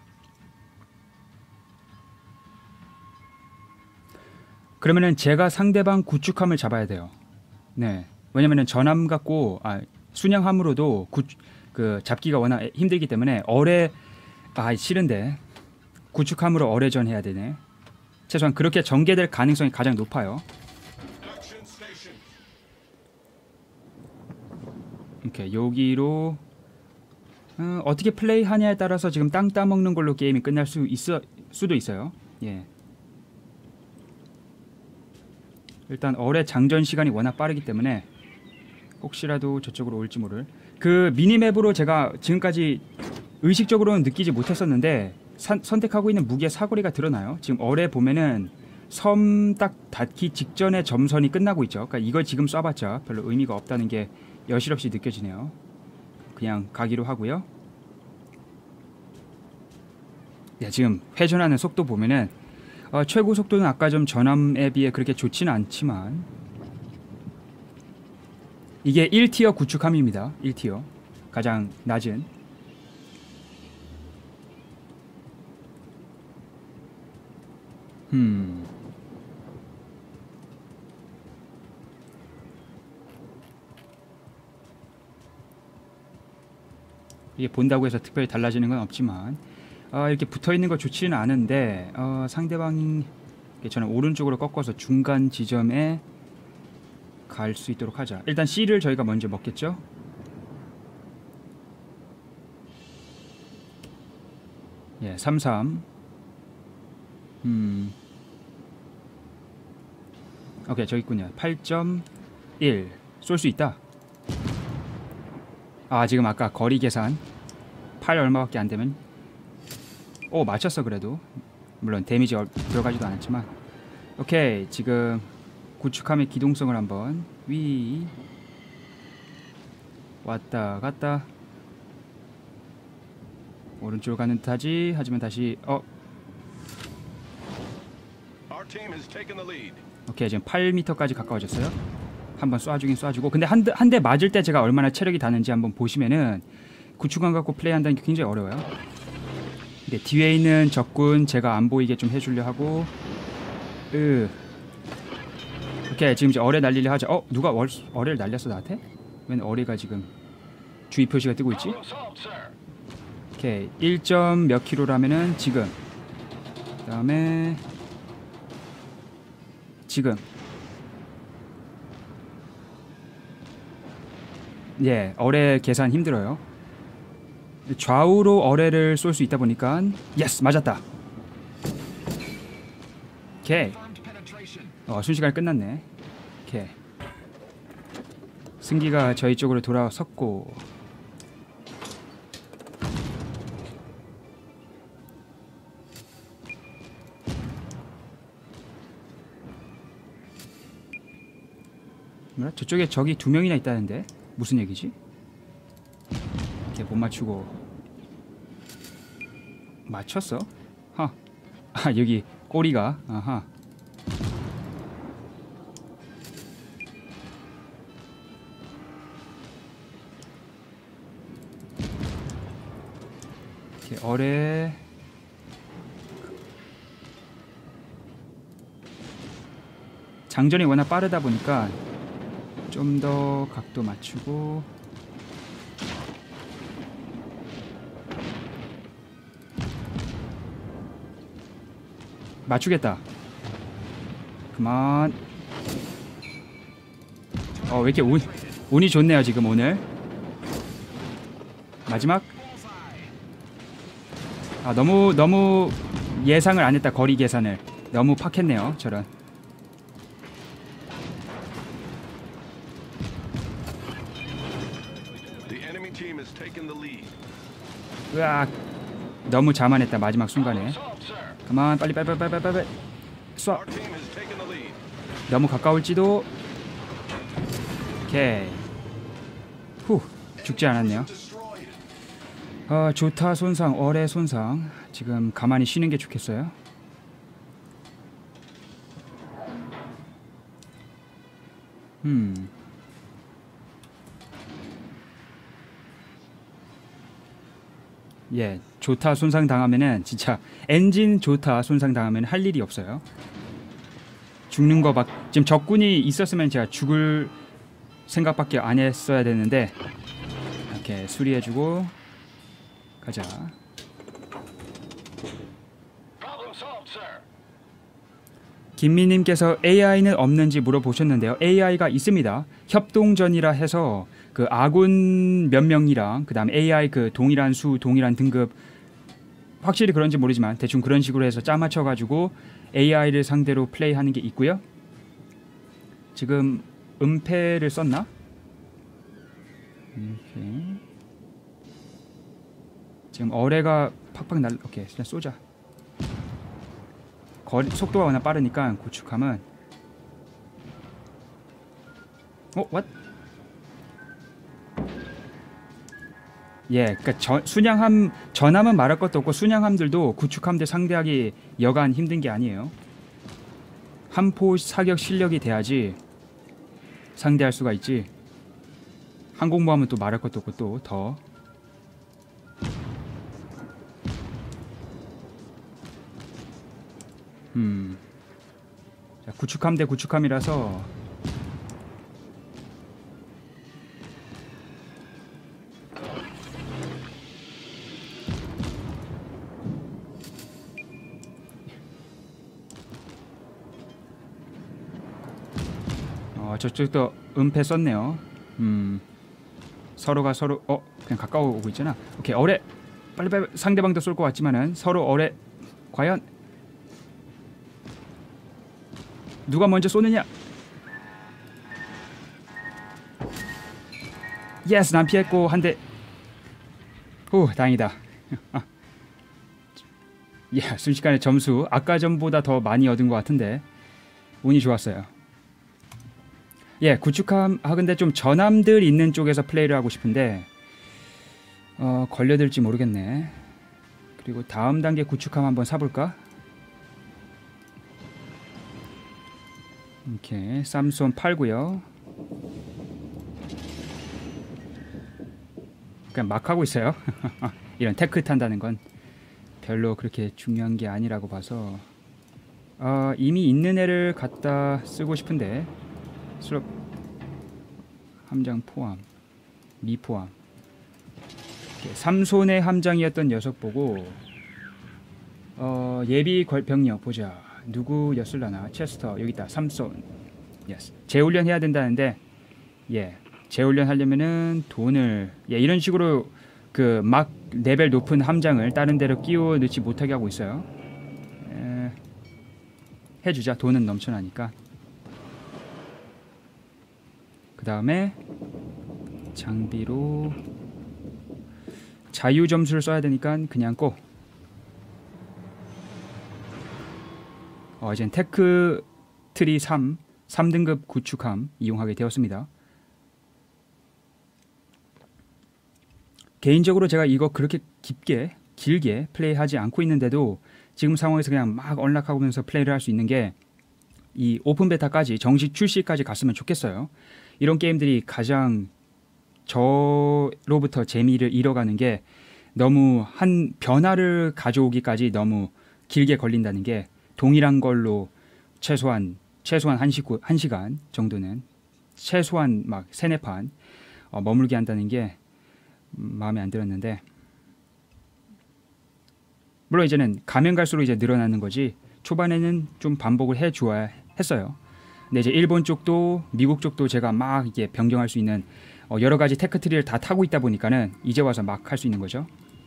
그러면은 제가 상대방 구축함을 잡아야 돼요. 네, 왜냐면은 전함 갖고, 아, 순양함으로도 구, 그 잡기가 워낙 힘들기 때문에 어뢰, 아 싫은데 구축함으로 어뢰전 해야 되네. 최소한 그렇게 전개될 가능성이 가장 높아요. 오케이, 여기로 어, 어떻게 플레이하냐에 따라서 지금 땅 따먹는 걸로 게임이 끝날 수 있어 수도 있어요. 예. 일단 어뢰 장전 시간이 워낙 빠르기 때문에 혹시라도 저쪽으로 올지 모를. 그 미니맵으로 제가 지금까지 의식적으로는 느끼지 못했었는데, 사, 선택하고 있는 무기의 사거리가 드러나요. 지금 어뢰 보면은 섬 딱 닿기 직전에 점선이 끝나고 있죠. 그러니까 이걸 지금 쏴봤자 별로 의미가 없다는 게 여실없이 느껴지네요. 그냥 가기로 하고요. 야, 지금 회전하는 속도 보면은 어, 최고 속도는 아까 좀 전함에 비해 그렇게 좋지는 않지만 이게 일 티어 구축함입니다. 일 티어 가장 낮은. 음. 이게 본다고 해서 특별히 달라지는 건 없지만 어, 이렇게 붙어있는 거 좋지는 않은데 어, 상대방이 저는 오른쪽으로 꺾어서 중간 지점에 갈 수 있도록 하자. 일단 C를 저희가 먼저 먹겠죠. 예, 삼삼. 음. 오케이, 저기 있군요. 팔 점 일. 쏠 수 있다. 아, 지금 아까 거리 계산 팔 얼마밖에 안 되면 오, 맞췄어. 그래도 물론 데미지 들어가지도 않았지만 오케이. 지금 구축함의 기동성을 한번 위 왔다 갔다 오른쪽 가는 듯하지. 하지만 다시 어 오케이. 지금 팔 미터까지 가까워졌어요. 한번 쏴주긴 쏴주고. 근데 한 대 한 대 맞을 때 제가 얼마나 체력이 다는지 한번 보시면은 구축함 갖고 플레이한다는 게 굉장히 어려워요. 근데 뒤에 있는 적군 제가 안 보이게 좀 해주려 하고. 으. 오케이. 지금 이제 어뢰 날리려 하자. 어? 누가 월, 어뢰를 날렸어 나한테? 웬 어뢰가 지금 주의 표시가 뜨고 있지? 오케이. 일 점 몇 킬로라면은 지금 그 다음에 지금 예, 어뢰 계산 힘들어요. 좌우로 어뢰를 쏠 수 있다 보니까 예스! 맞았다. 오케이. 어, 순식간에 끝났네. 오케이. 승기가 저희 쪽으로 돌아섰고 뭐야? 저쪽에 적이 두 명이나 있다는데 무슨 얘기지? 이렇게 못 맞추고 맞췄어? 하. 아, 여기 꼬리가. 아하. 이렇게 어뢰. 장전이 워낙 빠르다 보니까 좀 더 각도 맞추고 맞추겠다. 그만. 어, 왜 이렇게 운, 운이 좋네요 지금 오늘. 마지막. 아, 너무 너무 예상을 안 했다. 거리 계산을 너무 팍했네요 저런. 으악. 너무 자만했다 마지막 순간에. 그만. 빨리 빨리 빨리 빨리 빨리 쏴. 너무 가까울지도. 오케이. 후. 죽지 않았네요. 어, 조타 손상, 어뢰 손상. 지금 가만히 쉬는 게 좋겠어요. 음. 예, 조타 손상 당하면은 진짜 엔진 조타 손상 당하면 할 일이 없어요. 죽는 거 막. 지금 적군이 있었으면 제가 죽을 생각밖에 안 했어야 되는데. 이렇게 수리해주고 가자. 김미님께서 에이아이는 없는지 물어보셨는데요. 에이아이가 있습니다. 협동전이라 해서 그 아군 몇 명이랑 그 다음에 에이아이 그 동일한 수, 동일한 등급, 확실히 그런지 모르지만 대충 그런 식으로 해서 짜맞춰가지고 에이아이를 상대로 플레이하는 게 있고요. 지금 은폐를 썼나? 오케이. 지금 어뢰가 팍팍 날. 오케이, 그냥 쏘자. 거리 속도가 워낙 빠르니까 구축함은. 어, what? 예, 그러니까 저, 순양함 전함은 말할 것도 없고 순양함들도 구축함들 상대하기 여간 힘든 게 아니에요. 함포 사격 실력이 돼야지 상대할 수가 있지. 항공모함은 또 말할 것도 없고 또 더. 음. 자, 구축함 대 구축함이라서 어, 저쪽도 은폐 썼네요. 음. 서로가 서로 어 그냥 가까워 오고 있잖아. 오케이 어뢰 빨리빨리 상대방도 쏠 것 같지만은 서로 어뢰 과연 누가 먼저 쏘느냐? 예스 난 피했고 한 대. 후 다행이다. 예 순식간에 점수 아까 전보다 더 많이 얻은 것 같은데 운이 좋았어요. 예 구축함 아 근데 좀 전함들 있는 쪽에서 플레이를 하고 싶은데 어 걸려들지 모르겠네. 그리고 다음 단계 구축함 한번 사볼까? 이렇게 쌈손 팔고요. 그냥 막 하고 있어요. 이런 테크 탄다는 건 별로 그렇게 중요한 게 아니라고 봐서 어, 이미 있는 애를 갖다 쓰고 싶은데 수럽 함장 포함 미포함 삼손의 함장이었던 녀석 보고 어, 예비 병력 보자. 누구였을라나. 체스터 여기 있다. 삼손. 예스. 재훈련 해야 된다는데 예 재훈련 하려면은 돈을 예 이런 식으로 그 막 레벨 높은 함장을 다른 데로 끼워 넣지 못하게 하고 있어요. 에, 해주자. 돈은 넘쳐나니까. 그 다음에 장비로 자유 점수를 써야 되니까 그냥 꼭 어, 이젠 테크 트리 삼, 삼 등급 구축함 이용하게 되었습니다. 개인적으로 제가 이거 그렇게 깊게 길게 플레이하지 않고 있는데도 지금 상황에서 그냥 막 언락하면서 플레이를 할 수 있는 게 이 오픈 베타까지 정식 출시까지 갔으면 좋겠어요. 이런 게임들이 가장 저로부터 재미를 잃어가는 게 너무 한 변화를 가져오기까지 너무 길게 걸린다는 게 동일한 걸로 최소한 최소한 한, 시, 한 시간 정도는 최소한 막 세네 판 어, 머물게 한다는 게 마음에 안 들었는데 물론 이제는 가면 갈수록 이제 늘어나는 거지 초반에는 좀 반복을 해 주어야 했어요. 근데 이제 일본 쪽도 미국 쪽도 제가 막 이게 변경할 수 있는 어, 여러 가지 테크트리를 다 타고 있다 보니까는 이제 와서 막 할 수 있는 거죠.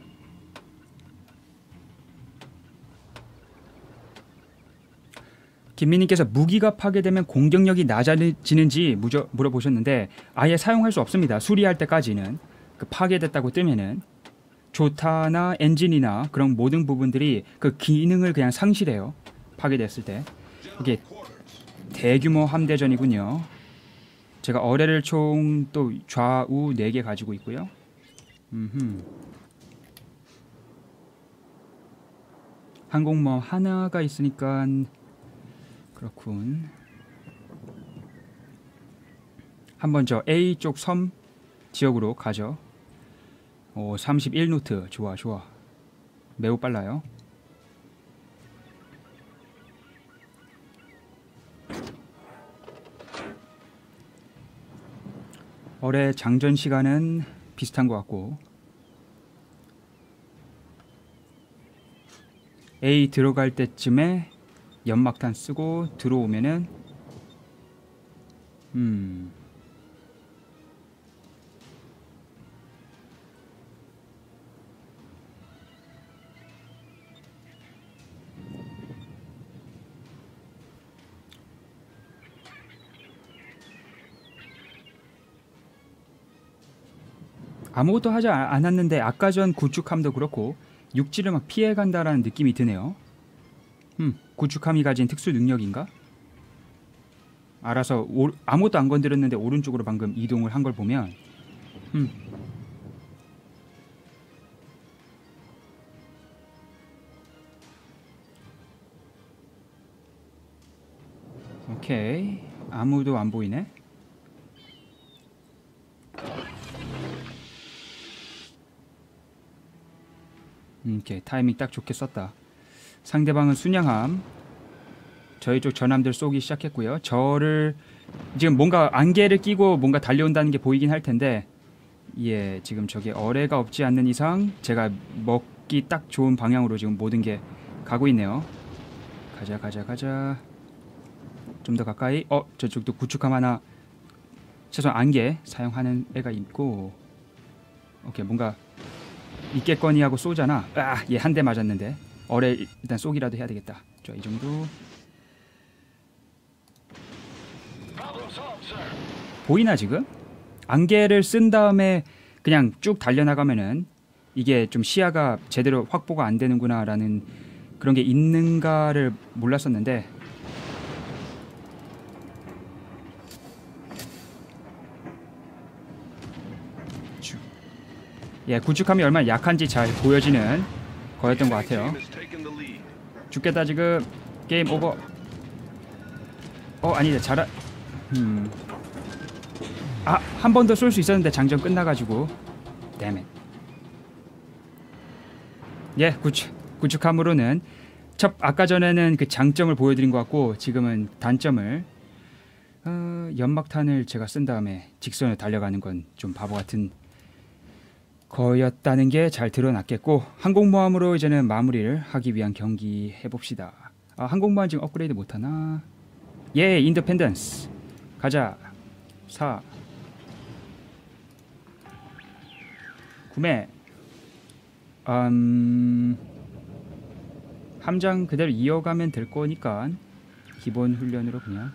김민님께서 무기가 파괴되면 공격력이 낮아지는지 무저, 물어보셨는데 아예 사용할 수 없습니다. 수리할 때까지는 그 파괴됐다고 뜨면은 조타나 엔진이나 그런 모든 부분들이 그 기능을 그냥 상실해요. 파괴됐을 때. 이게 대규모 함대전이군요. 제가 어뢰를 총 또 좌우 네 개 가지고 있고요. 음흠. 항공모함 하나가 있으니까 그렇군. 한번 저 A 쪽 섬 지역으로 가죠. 오, 삼십일 노트. 좋아 좋아. 매우 빨라요. 어뢰 장전 시간은 비슷한 것 같고 A 들어갈 때쯤에 연막탄 쓰고 들어오면은 음 아무것도 하지 않았는데 아까 전 구축함도 그렇고 육지를 막 피해간다라는 느낌이 드네요. 음, 구축함이 가진 특수 능력인가? 알아서 오, 아무것도 안 건드렸는데 오른쪽으로 방금 이동을 한 걸 보면 음, 오케이. 아무도 안 보이네. 오케이. 타이밍 딱 좋게 썼다. 상대방은 순양함. 저희 쪽 전함들 쏘기 시작했고요. 저를 지금 뭔가 안개를 끼고 뭔가 달려온다는 게 보이긴 할 텐데, 예, 지금 저게 어뢰가 없지 않는 이상 제가 먹기 딱 좋은 방향으로 지금 모든 게 가고 있네요. 가자 가자 가자. 좀 더 가까이. 어, 저쪽도 구축함 하나, 최소한 안개 사용하는 애가 있고. 오케이, 뭔가 있겠거니 하고 쏘잖아. 아, 얘 한 대 맞았는데 어뢰 일단 쏘기라도 해야 되겠다. 자, 이 정도. 보이나 지금? 안개를 쓴 다음에 그냥 쭉 달려나가면은 이게 좀 시야가 제대로 확보가 안 되는구나 라는 그런 게 있는가를 몰랐었는데, 예, 구축함이 얼마나 약한지 잘 보여지는 거였던 것 같아요. 죽겠다 지금. 게임 오버. 어, 아니다. 잘하... 음... 아, 한 번 더 쏠 수 있었는데 장전 끝나가지고. 데밋. 예, 구축, 구축함으로는 첫, 아까 전에는 그 장점을 보여드린 것 같고, 지금은 단점을, 어, 연막탄을 제가 쓴 다음에 직선으로 달려가는 건 좀 바보 같은 거였다는 게 잘 드러났겠고, 항공모함으로 이제는 마무리를 하기 위한 경기 해봅시다. 아, 항공모함 지금 업그레이드 못하나? 예, 인디펜던스 가자. 사 구매. 음, 함장 그대로 이어가면 될 거니까 기본 훈련으로 그냥.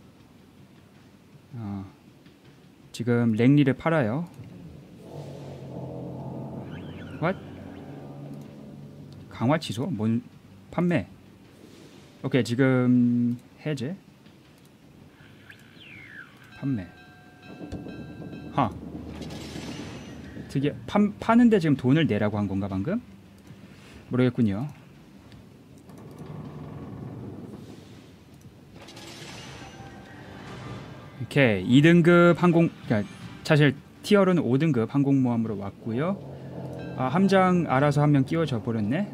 어, 지금 랭리를 팔아요. What? 강화 취소? 뭔 판매? 오케이, 지금 해제 판매. 하. 특이 판 파는데 지금 돈을 내라고 한 건가 방금? 모르겠군요. 오케이, 이 등급 항공, 그러니까 사실 티어로는 오 등급 항공모함으로 왔고요. 아, 함장 알아서 한 명 끼워져 버렸네.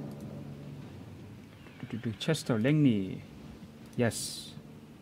체스터 랭리. 예스.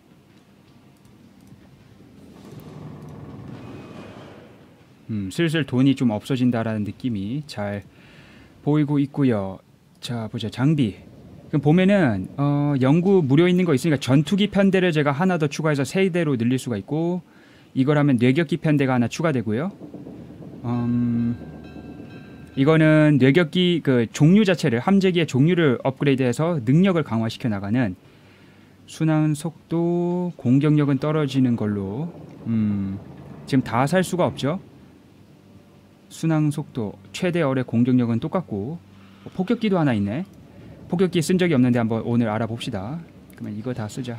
음, 슬슬 돈이 좀 없어진다라는 느낌이 잘 보이고 있고요. 자, 보자. 장비. 그럼 보면은 어, 연구 무료 있는 거 있으니까 전투기 편대를 제가 하나 더 추가해서 세 대로 늘릴 수가 있고, 이거라면 뇌격기 편대가 하나 추가되고요. 음, 이거는 뇌격기 그 종류 자체를, 함재기의 종류를 업그레이드해서 능력을 강화시켜 나가는. 순항 속도, 공격력은 떨어지는 걸로. 음, 지금 다 살 수가 없죠. 순항 속도, 최대 어뢰 공격력은 똑같고, 폭격기도 하나 있네. 폭격기 쓴 적이 없는데 한번 오늘 알아봅시다. 그러면 이거 다 쓰자.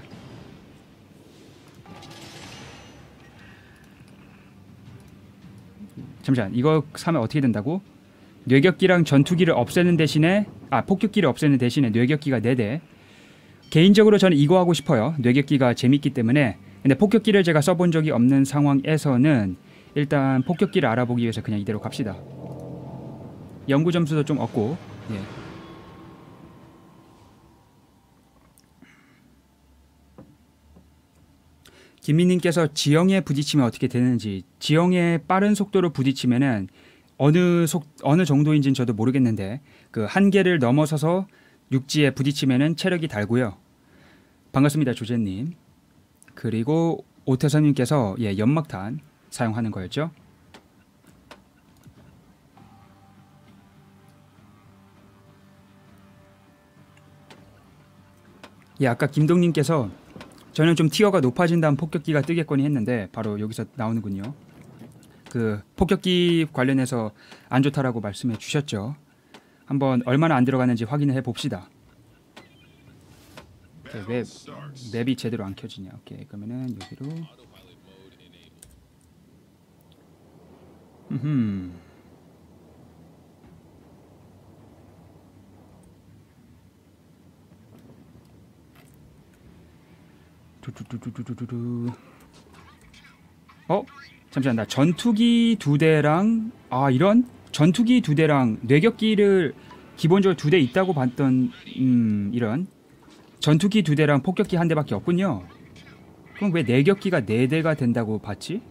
잠시만, 이거 사면 어떻게 된다고? 뇌격기랑 전투기를 없애는 대신에, 아, 폭격기를 없애는 대신에 뇌격기가 네 대. 개인적으로 저는 이거 하고 싶어요. 뇌격기가 재밌기 때문에. 근데 폭격기를 제가 써본 적이 없는 상황에서는 일단 폭격기를 알아보기 위해서 그냥 이대로 갑시다. 연구 점수도 좀 얻고. 예. 김민님께서 지형에 부딪히면 어떻게 되는지. 지형에 빠른 속도로 부딪히면은 어느 속 어느 정도인지는 저도 모르겠는데, 그 한계를 넘어서서 육지에 부딪히면은 체력이 달고요. 반갑습니다, 조제님. 그리고 오태선님께서 예, 연막탄 사용하는 거였죠. 예, 아까 김동님께서 저는 좀 티어가 높아진 다음 폭격기가 뜨겠거니 했는데 바로 여기서 나오는군요. 그 폭격기 관련해서 안 좋다라고 말씀해 주셨죠. 한번 얼마나 안 들어가는지 확인해 봅시다. 오케이, 왜 맵이 제대로 안 켜지냐. 오케이, 그러면은 여기로. 음. 두두두두두두두. 어? 잠시만, 나 전투기 두 대랑 아 이런 전투기 두 대랑 뇌격기를 기본적으로 두 대 있다고 봤던 음 이런 전투기 두 대랑 폭격기 한 대밖에 없군요. 그럼 왜 뇌격기가 네 대가 된다고 봤지?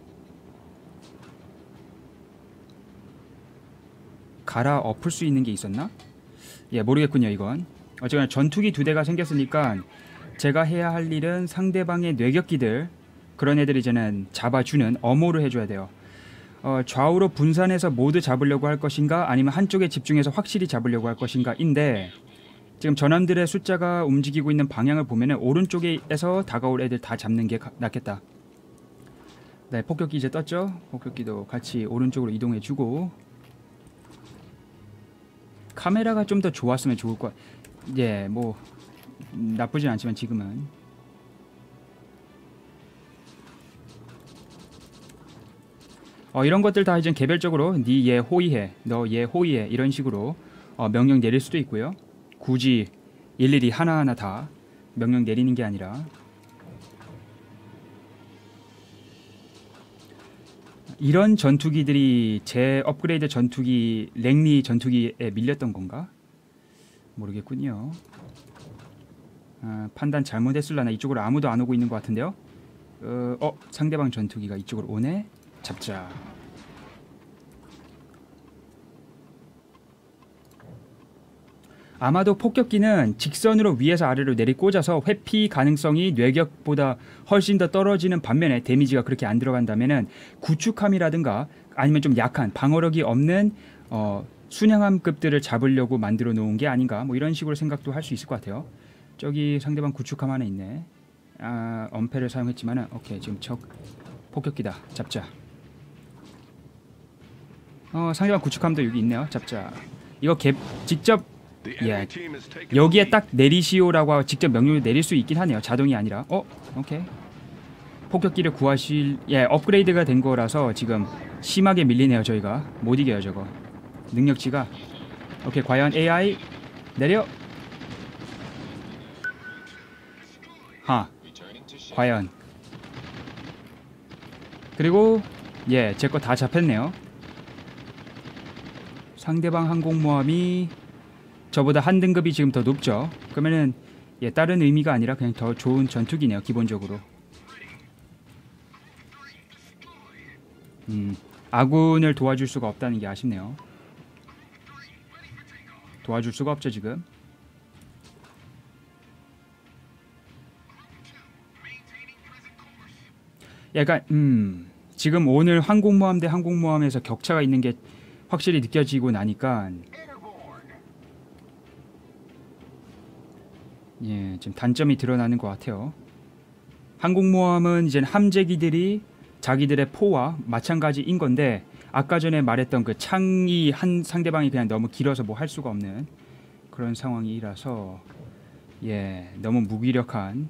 갈아 엎을 수 있는 게 있었나? 예, 모르겠군요 이건. 어쨌거나 전투기 두 대가 생겼으니까 제가 해야 할 일은 상대방의 뇌격기들 그런 애들 이제는 잡아주는 엄호를 해줘야 돼요. 어, 좌우로 분산해서 모두 잡으려고 할 것인가 아니면 한쪽에 집중해서 확실히 잡으려고 할 것인가 인데 지금 전함들의 숫자가 움직이고 있는 방향을 보면은 오른쪽에서 다가올 애들 다 잡는 게 낫겠다. 네, 폭격기 이제 떴죠? 폭격기도 같이 오른쪽으로 이동해주고 카메라가 좀 더 좋았으면 좋을 것 같... 예, 뭐 나쁘진 않지만 지금은 어, 이런 것들 다 이제 개별적으로 니 얘 호위해, 너 얘 호위해 이런 식으로 어, 명령 내릴 수도 있고요. 굳이 일일이 하나하나 다 명령 내리는 게 아니라 이런 전투기들이 제 업그레이드 전투기 랭리 전투기에 밀렸던 건가? 모르겠군요. 아, 판단 잘못했을라나. 이쪽으로 아무도 안 오고 있는 것 같은데요. 어, 어 상대방 전투기가 이쪽으로 오네. 잡자. 아마도 폭격기는 직선으로 위에서 아래로 내리꽂아서 회피 가능성이 뇌격보다 훨씬 더 떨어지는 반면에 데미지가 그렇게 안 들어간다면은 구축함이라든가 아니면 좀 약한 방어력이 없는 어, 순양함급들을 잡으려고 만들어 놓은 게 아닌가 뭐 이런 식으로 생각도 할 수 있을 것 같아요. 저기 상대방 구축함 하나 있네. 아, 엄폐를 사용했지만은 오케이 지금 적 폭격기다. 잡자. 어, 상대방 구축함도 여기 있네요. 잡자. 이거 개, 직접 예, 여기에 딱 내리시오라고 직접 명령을 내릴 수 있긴 하네요. 자동이 아니라. 어? 오케이. 폭격기를 구하실 예, 업그레이드가 된 거라서 지금 심하게 밀리네요. 저희가 못 이겨요 저거. 능력치가. 오케이, 과연 에이아이 내려. 하. 과연. 그리고 예, 제 거 다 잡혔네요. 상대방 항공모함이 저보다 한 등급이 지금 더 높죠. 그러면은 예, 다른 의미가 아니라 그냥 더 좋은 전투기네요. 기본적으로. 음, 아군을 도와줄 수가 없다는 게 아쉽네요. 도와줄 수가 없죠 지금. 약간 음, 지금 오늘 항공모함 대 항공모함에서 격차가 있는 게 확실히 느껴지고 나니까 예, 지금 단점이 드러나는 것 같아요. 항공모함은 이제 함재기들이 자기들의 포와 마찬가지인 건데 아까 전에 말했던 그 창이 한 상대방이 그냥 너무 길어서 뭐 할 수가 없는 그런 상황이라서 예, 너무 무기력한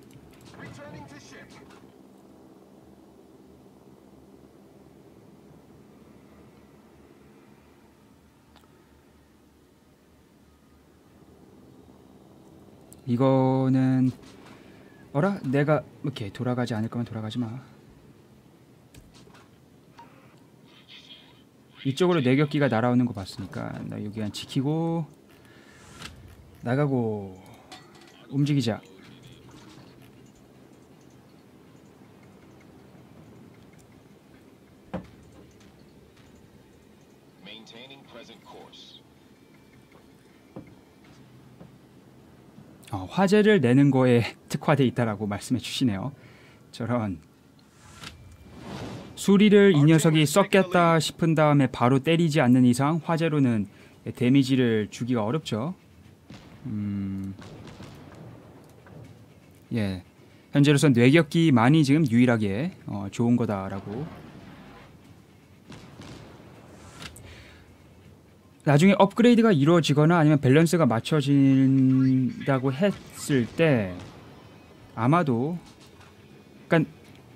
이거는 어라? 내가 이렇게 돌아가지 않을 거면 돌아가지 마. 이쪽으로 내격기가 날아오는 거 봤으니까 나 여기 그냥 지키고 나가고 움직이자. 어, 화재를 내는 거에 특화돼 있다라고 말씀해 주시네요. 저런 수리를 이 녀석이 썩겠다 싶은 다음에 바로 때리지 않는 이상 화재로는 데미지를 주기가 어렵죠. 음... 예, 현재로선 뇌격기만이 지금 유일하게 어, 좋은 거다라고. 나중에 업그레이드가 이루어지거나 아니면 밸런스가 맞춰진다고 했을 때 아마도 그러니까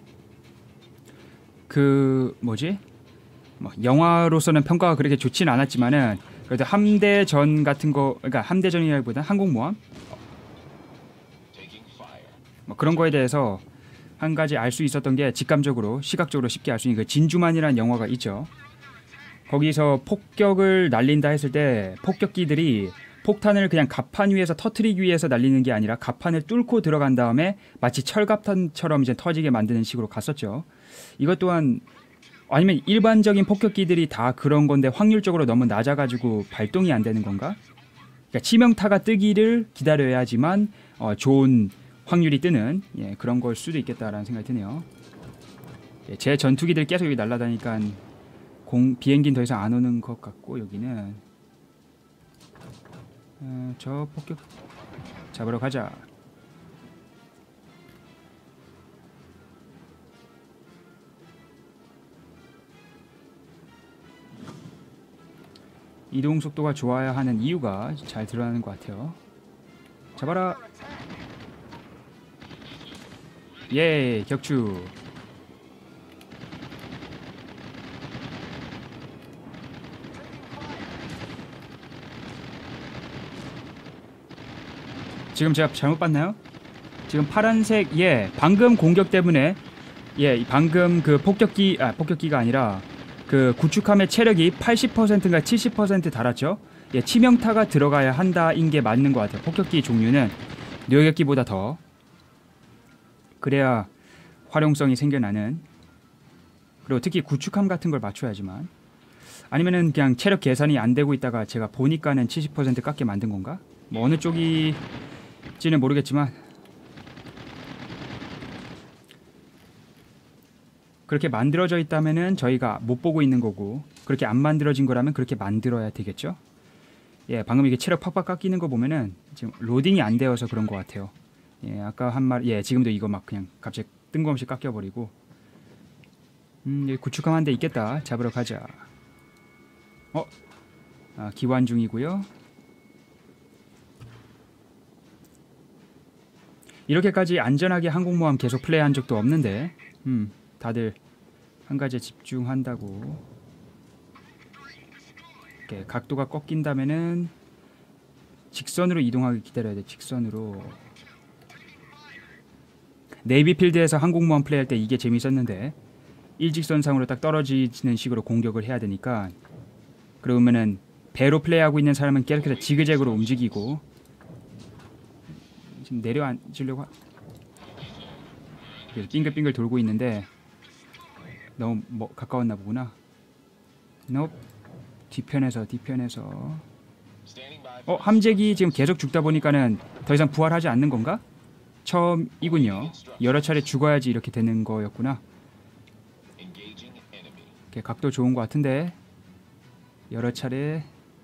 그 뭐지? 뭐 영화로서는 평가가 그렇게 좋지는 않았지만은 그래도 함대전 같은 거, 그러니까 함대전이라기보다 항공모함 뭐 그런 거에 대해서 한 가지 알 수 있었던 게 직감적으로 시각적으로 쉽게 알 수 있는 그 진주만이라는 영화가 있죠. 거기서 폭격을 날린다 했을 때 폭격기들이 폭탄을 그냥 갑판 위에서 터트리기 위해서 날리는 게 아니라 갑판을 뚫고 들어간 다음에 마치 철갑탄처럼 이제 터지게 만드는 식으로 갔었죠. 이것 또한 아니면 일반적인 폭격기들이 다 그런 건데 확률적으로 너무 낮아가지고 발동이 안 되는 건가? 그러니까 치명타가 뜨기를 기다려야지만 어, 좋은 확률이 뜨는 예, 그런 걸 수도 있겠다라는 생각이 드네요. 예, 제 전투기들 계속 여기 날아다니까 공 비행기는 더 이상 안 오는 것 같고 여기는 어, 저 폭격 잡으러 가자. 이동 속도가 좋아야 하는 이유가 잘 드러나는 것 같아요. 잡아라. 예, 격추. 지금 제가 잘못 봤나요? 지금 파란색 예 방금 공격 때문에 예 방금 그 폭격기 아 폭격기가 아니라 그 구축함의 체력이 팔십 퍼센트인가 칠십 퍼센트 달았죠. 예 치명타가 들어가야 한다인 게 맞는 것 같아요. 폭격기 종류는 뇌격기보다 더 그래야 활용성이 생겨나는. 그리고 특히 구축함 같은 걸 맞춰야지만. 아니면은 그냥 체력 계산이 안 되고 있다가 제가 보니까는 칠십 퍼센트 깎게 만든 건가? 뭐 어느 쪽이지는 모르겠지만 그렇게 만들어져 있다면은 저희가 못 보고 있는 거고 그렇게 안 만들어진 거라면 그렇게 만들어야 되겠죠. 예, 방금 이게 체력 팍팍 깎이는 거 보면은 지금 로딩이 안 되어서 그런 것 같아요. 예, 아까 한 말, 예, 지금도 이거 막 그냥 갑자기 뜬금없이 깎여버리고. 음, 여기 구축함 한 대 있겠다. 잡으러 가자. 어, 아, 기환 중이고요. 이렇게까지 안전하게 항공모함 계속 플레이한 적도 없는데, 음, 다들 한 가지에 집중한다고. 이렇게 각도가 꺾인다면은 직선으로 이동하기 기다려야 돼. 직선으로. 네이비필드에서 항공모함 플레이할 때 이게 재밌었는데 일직선상으로 딱 떨어지는 식으로 공격을 해야 되니까 그러면은 배로 플레이하고 있는 사람은 계속해서 지그재그로 움직이고 지금 내려앉으려고 하... 그래서 빙글빙글 돌고 있는데 너무 뭐 가까웠나 보구나. nope. 뒤편에서 뒤편에서 어 함재기 지금 계속 죽다 보니까는 더 이상 부활하지 않는 건가? 처음이군요. 여러 차례 죽어야지 이렇게 되는 거였구나. 이렇게 각도 좋은 것 같은데 여러 차례.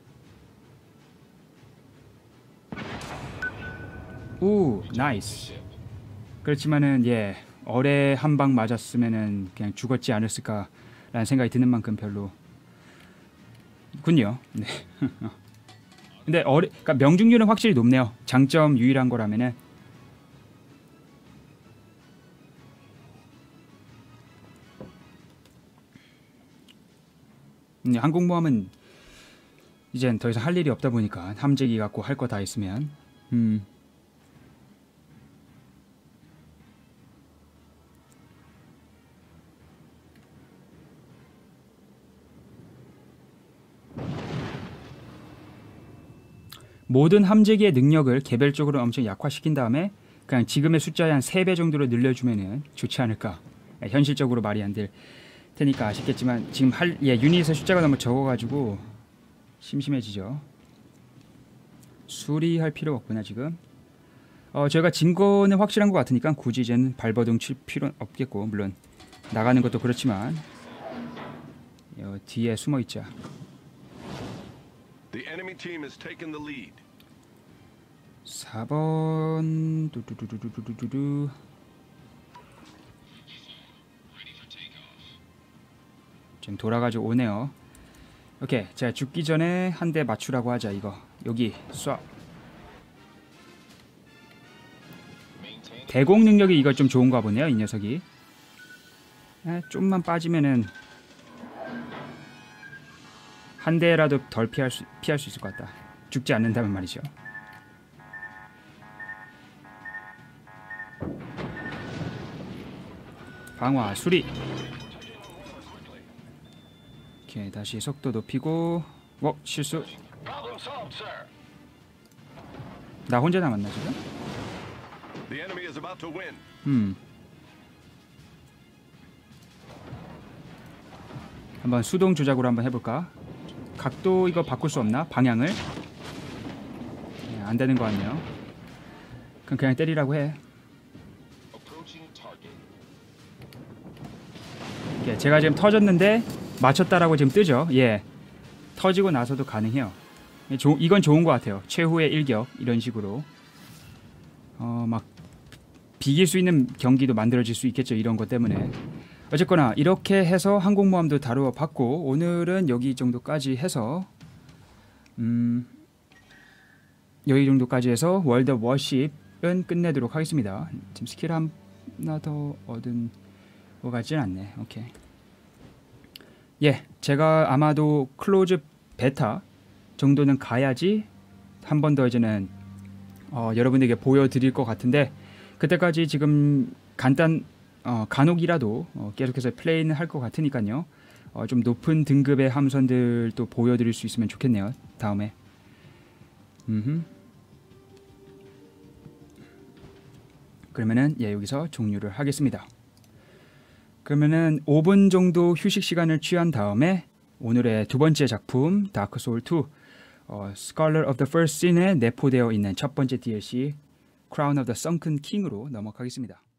오 나이스. 그렇지만은 예 어뢰 한 방 맞았으면은 그냥 죽었지 않았을까라는 생각이 드는 만큼 별로 군요. 네. 근데 어뢰 그러니까 명중률은 확실히 높네요. 장점 유일한 거라면은. 음, 항공모함은 이젠 더 이상 할 일이 없다 보니까 함재기 갖고 할 거 다 있으면 음. 모든 함재기의 능력을 개별적으로 엄청 약화시킨 다음에 그냥 지금의 숫자의 한 세 배 정도로 늘려주면은 좋지 않을까. 현실적으로 말이 안 될 테니까 아쉽겠지만 지금 할 예, 유닛의 숫자가 너무 적어가지고 심심해지죠. 수리할 필요 없구나 지금. 어 저희가 증거는 확실한 것 같으니까 굳이 이제는 발버둥 칠 필요는 없겠고 물론 나가는 것도 그렇지만 어, 뒤에 숨어 있자. The enemy team has taken the lead. 사 번 두두두두두두두. 지금 돌아가지고 오네요. 오케이, 자 죽기 전에 한 대 맞추라고 하자. 이거 여기 쏴. 대공 능력이 이거 좀 좋은가 보네요. 이 녀석이. 아, 좀만 빠지면은 한 대라도 덜 피할 수 피할 수 있을 것 같다. 죽지 않는다면 말이죠. 강화 수리. 오케이, 다시 속도 높이고. 어, 실수. 나 혼자 남았나 지금? The enemy is about to win. 음. 한번 수동 조작으로 한번 해볼까? 각도 이거 바꿀 수 없나? 방향을? 네, 안 되는 것 같네요. 그럼 그냥 때리라고 해. 예, 제가 지금 터졌는데 맞췄다라고 지금 뜨죠. 예, 터지고 나서도 가능해요. 예, 조, 이건 좋은 것 같아요. 최후의 일격 이런 식으로 어, 막 비길 수 있는 경기도 만들어질 수 있겠죠. 이런 것 때문에. 어쨌거나 이렇게 해서 항공모함도 다루어 봤고 오늘은 여기 정도까지 해서 음, 여기 정도까지 해서 월드 워십은 끝내도록 하겠습니다. 지금 스킬 하나 더 얻은 것 같지는 않네. 오케이. 예, 제가 아마도 클로즈 베타 정도는 가야지 한 번 더 이제는 어, 여러분에게 보여드릴 것 같은데 그때까지 지금 간단 어, 간혹이라도 어, 계속해서 플레이는 할 것 같으니까요. 어, 좀 높은 등급의 함선들도 보여드릴 수 있으면 좋겠네요. 다음에. 음흠. 그러면은 예, 여기서 종료를 하겠습니다. 그러면은 오 분 정도 휴식 시간을 취한 다음에 오늘의 두 번째 작품 다크 소울 투 어, Scholar of the First Sin에 내포되어 있는 첫 번째 디엘씨 Crown of the Sunken King으로 넘어가겠습니다.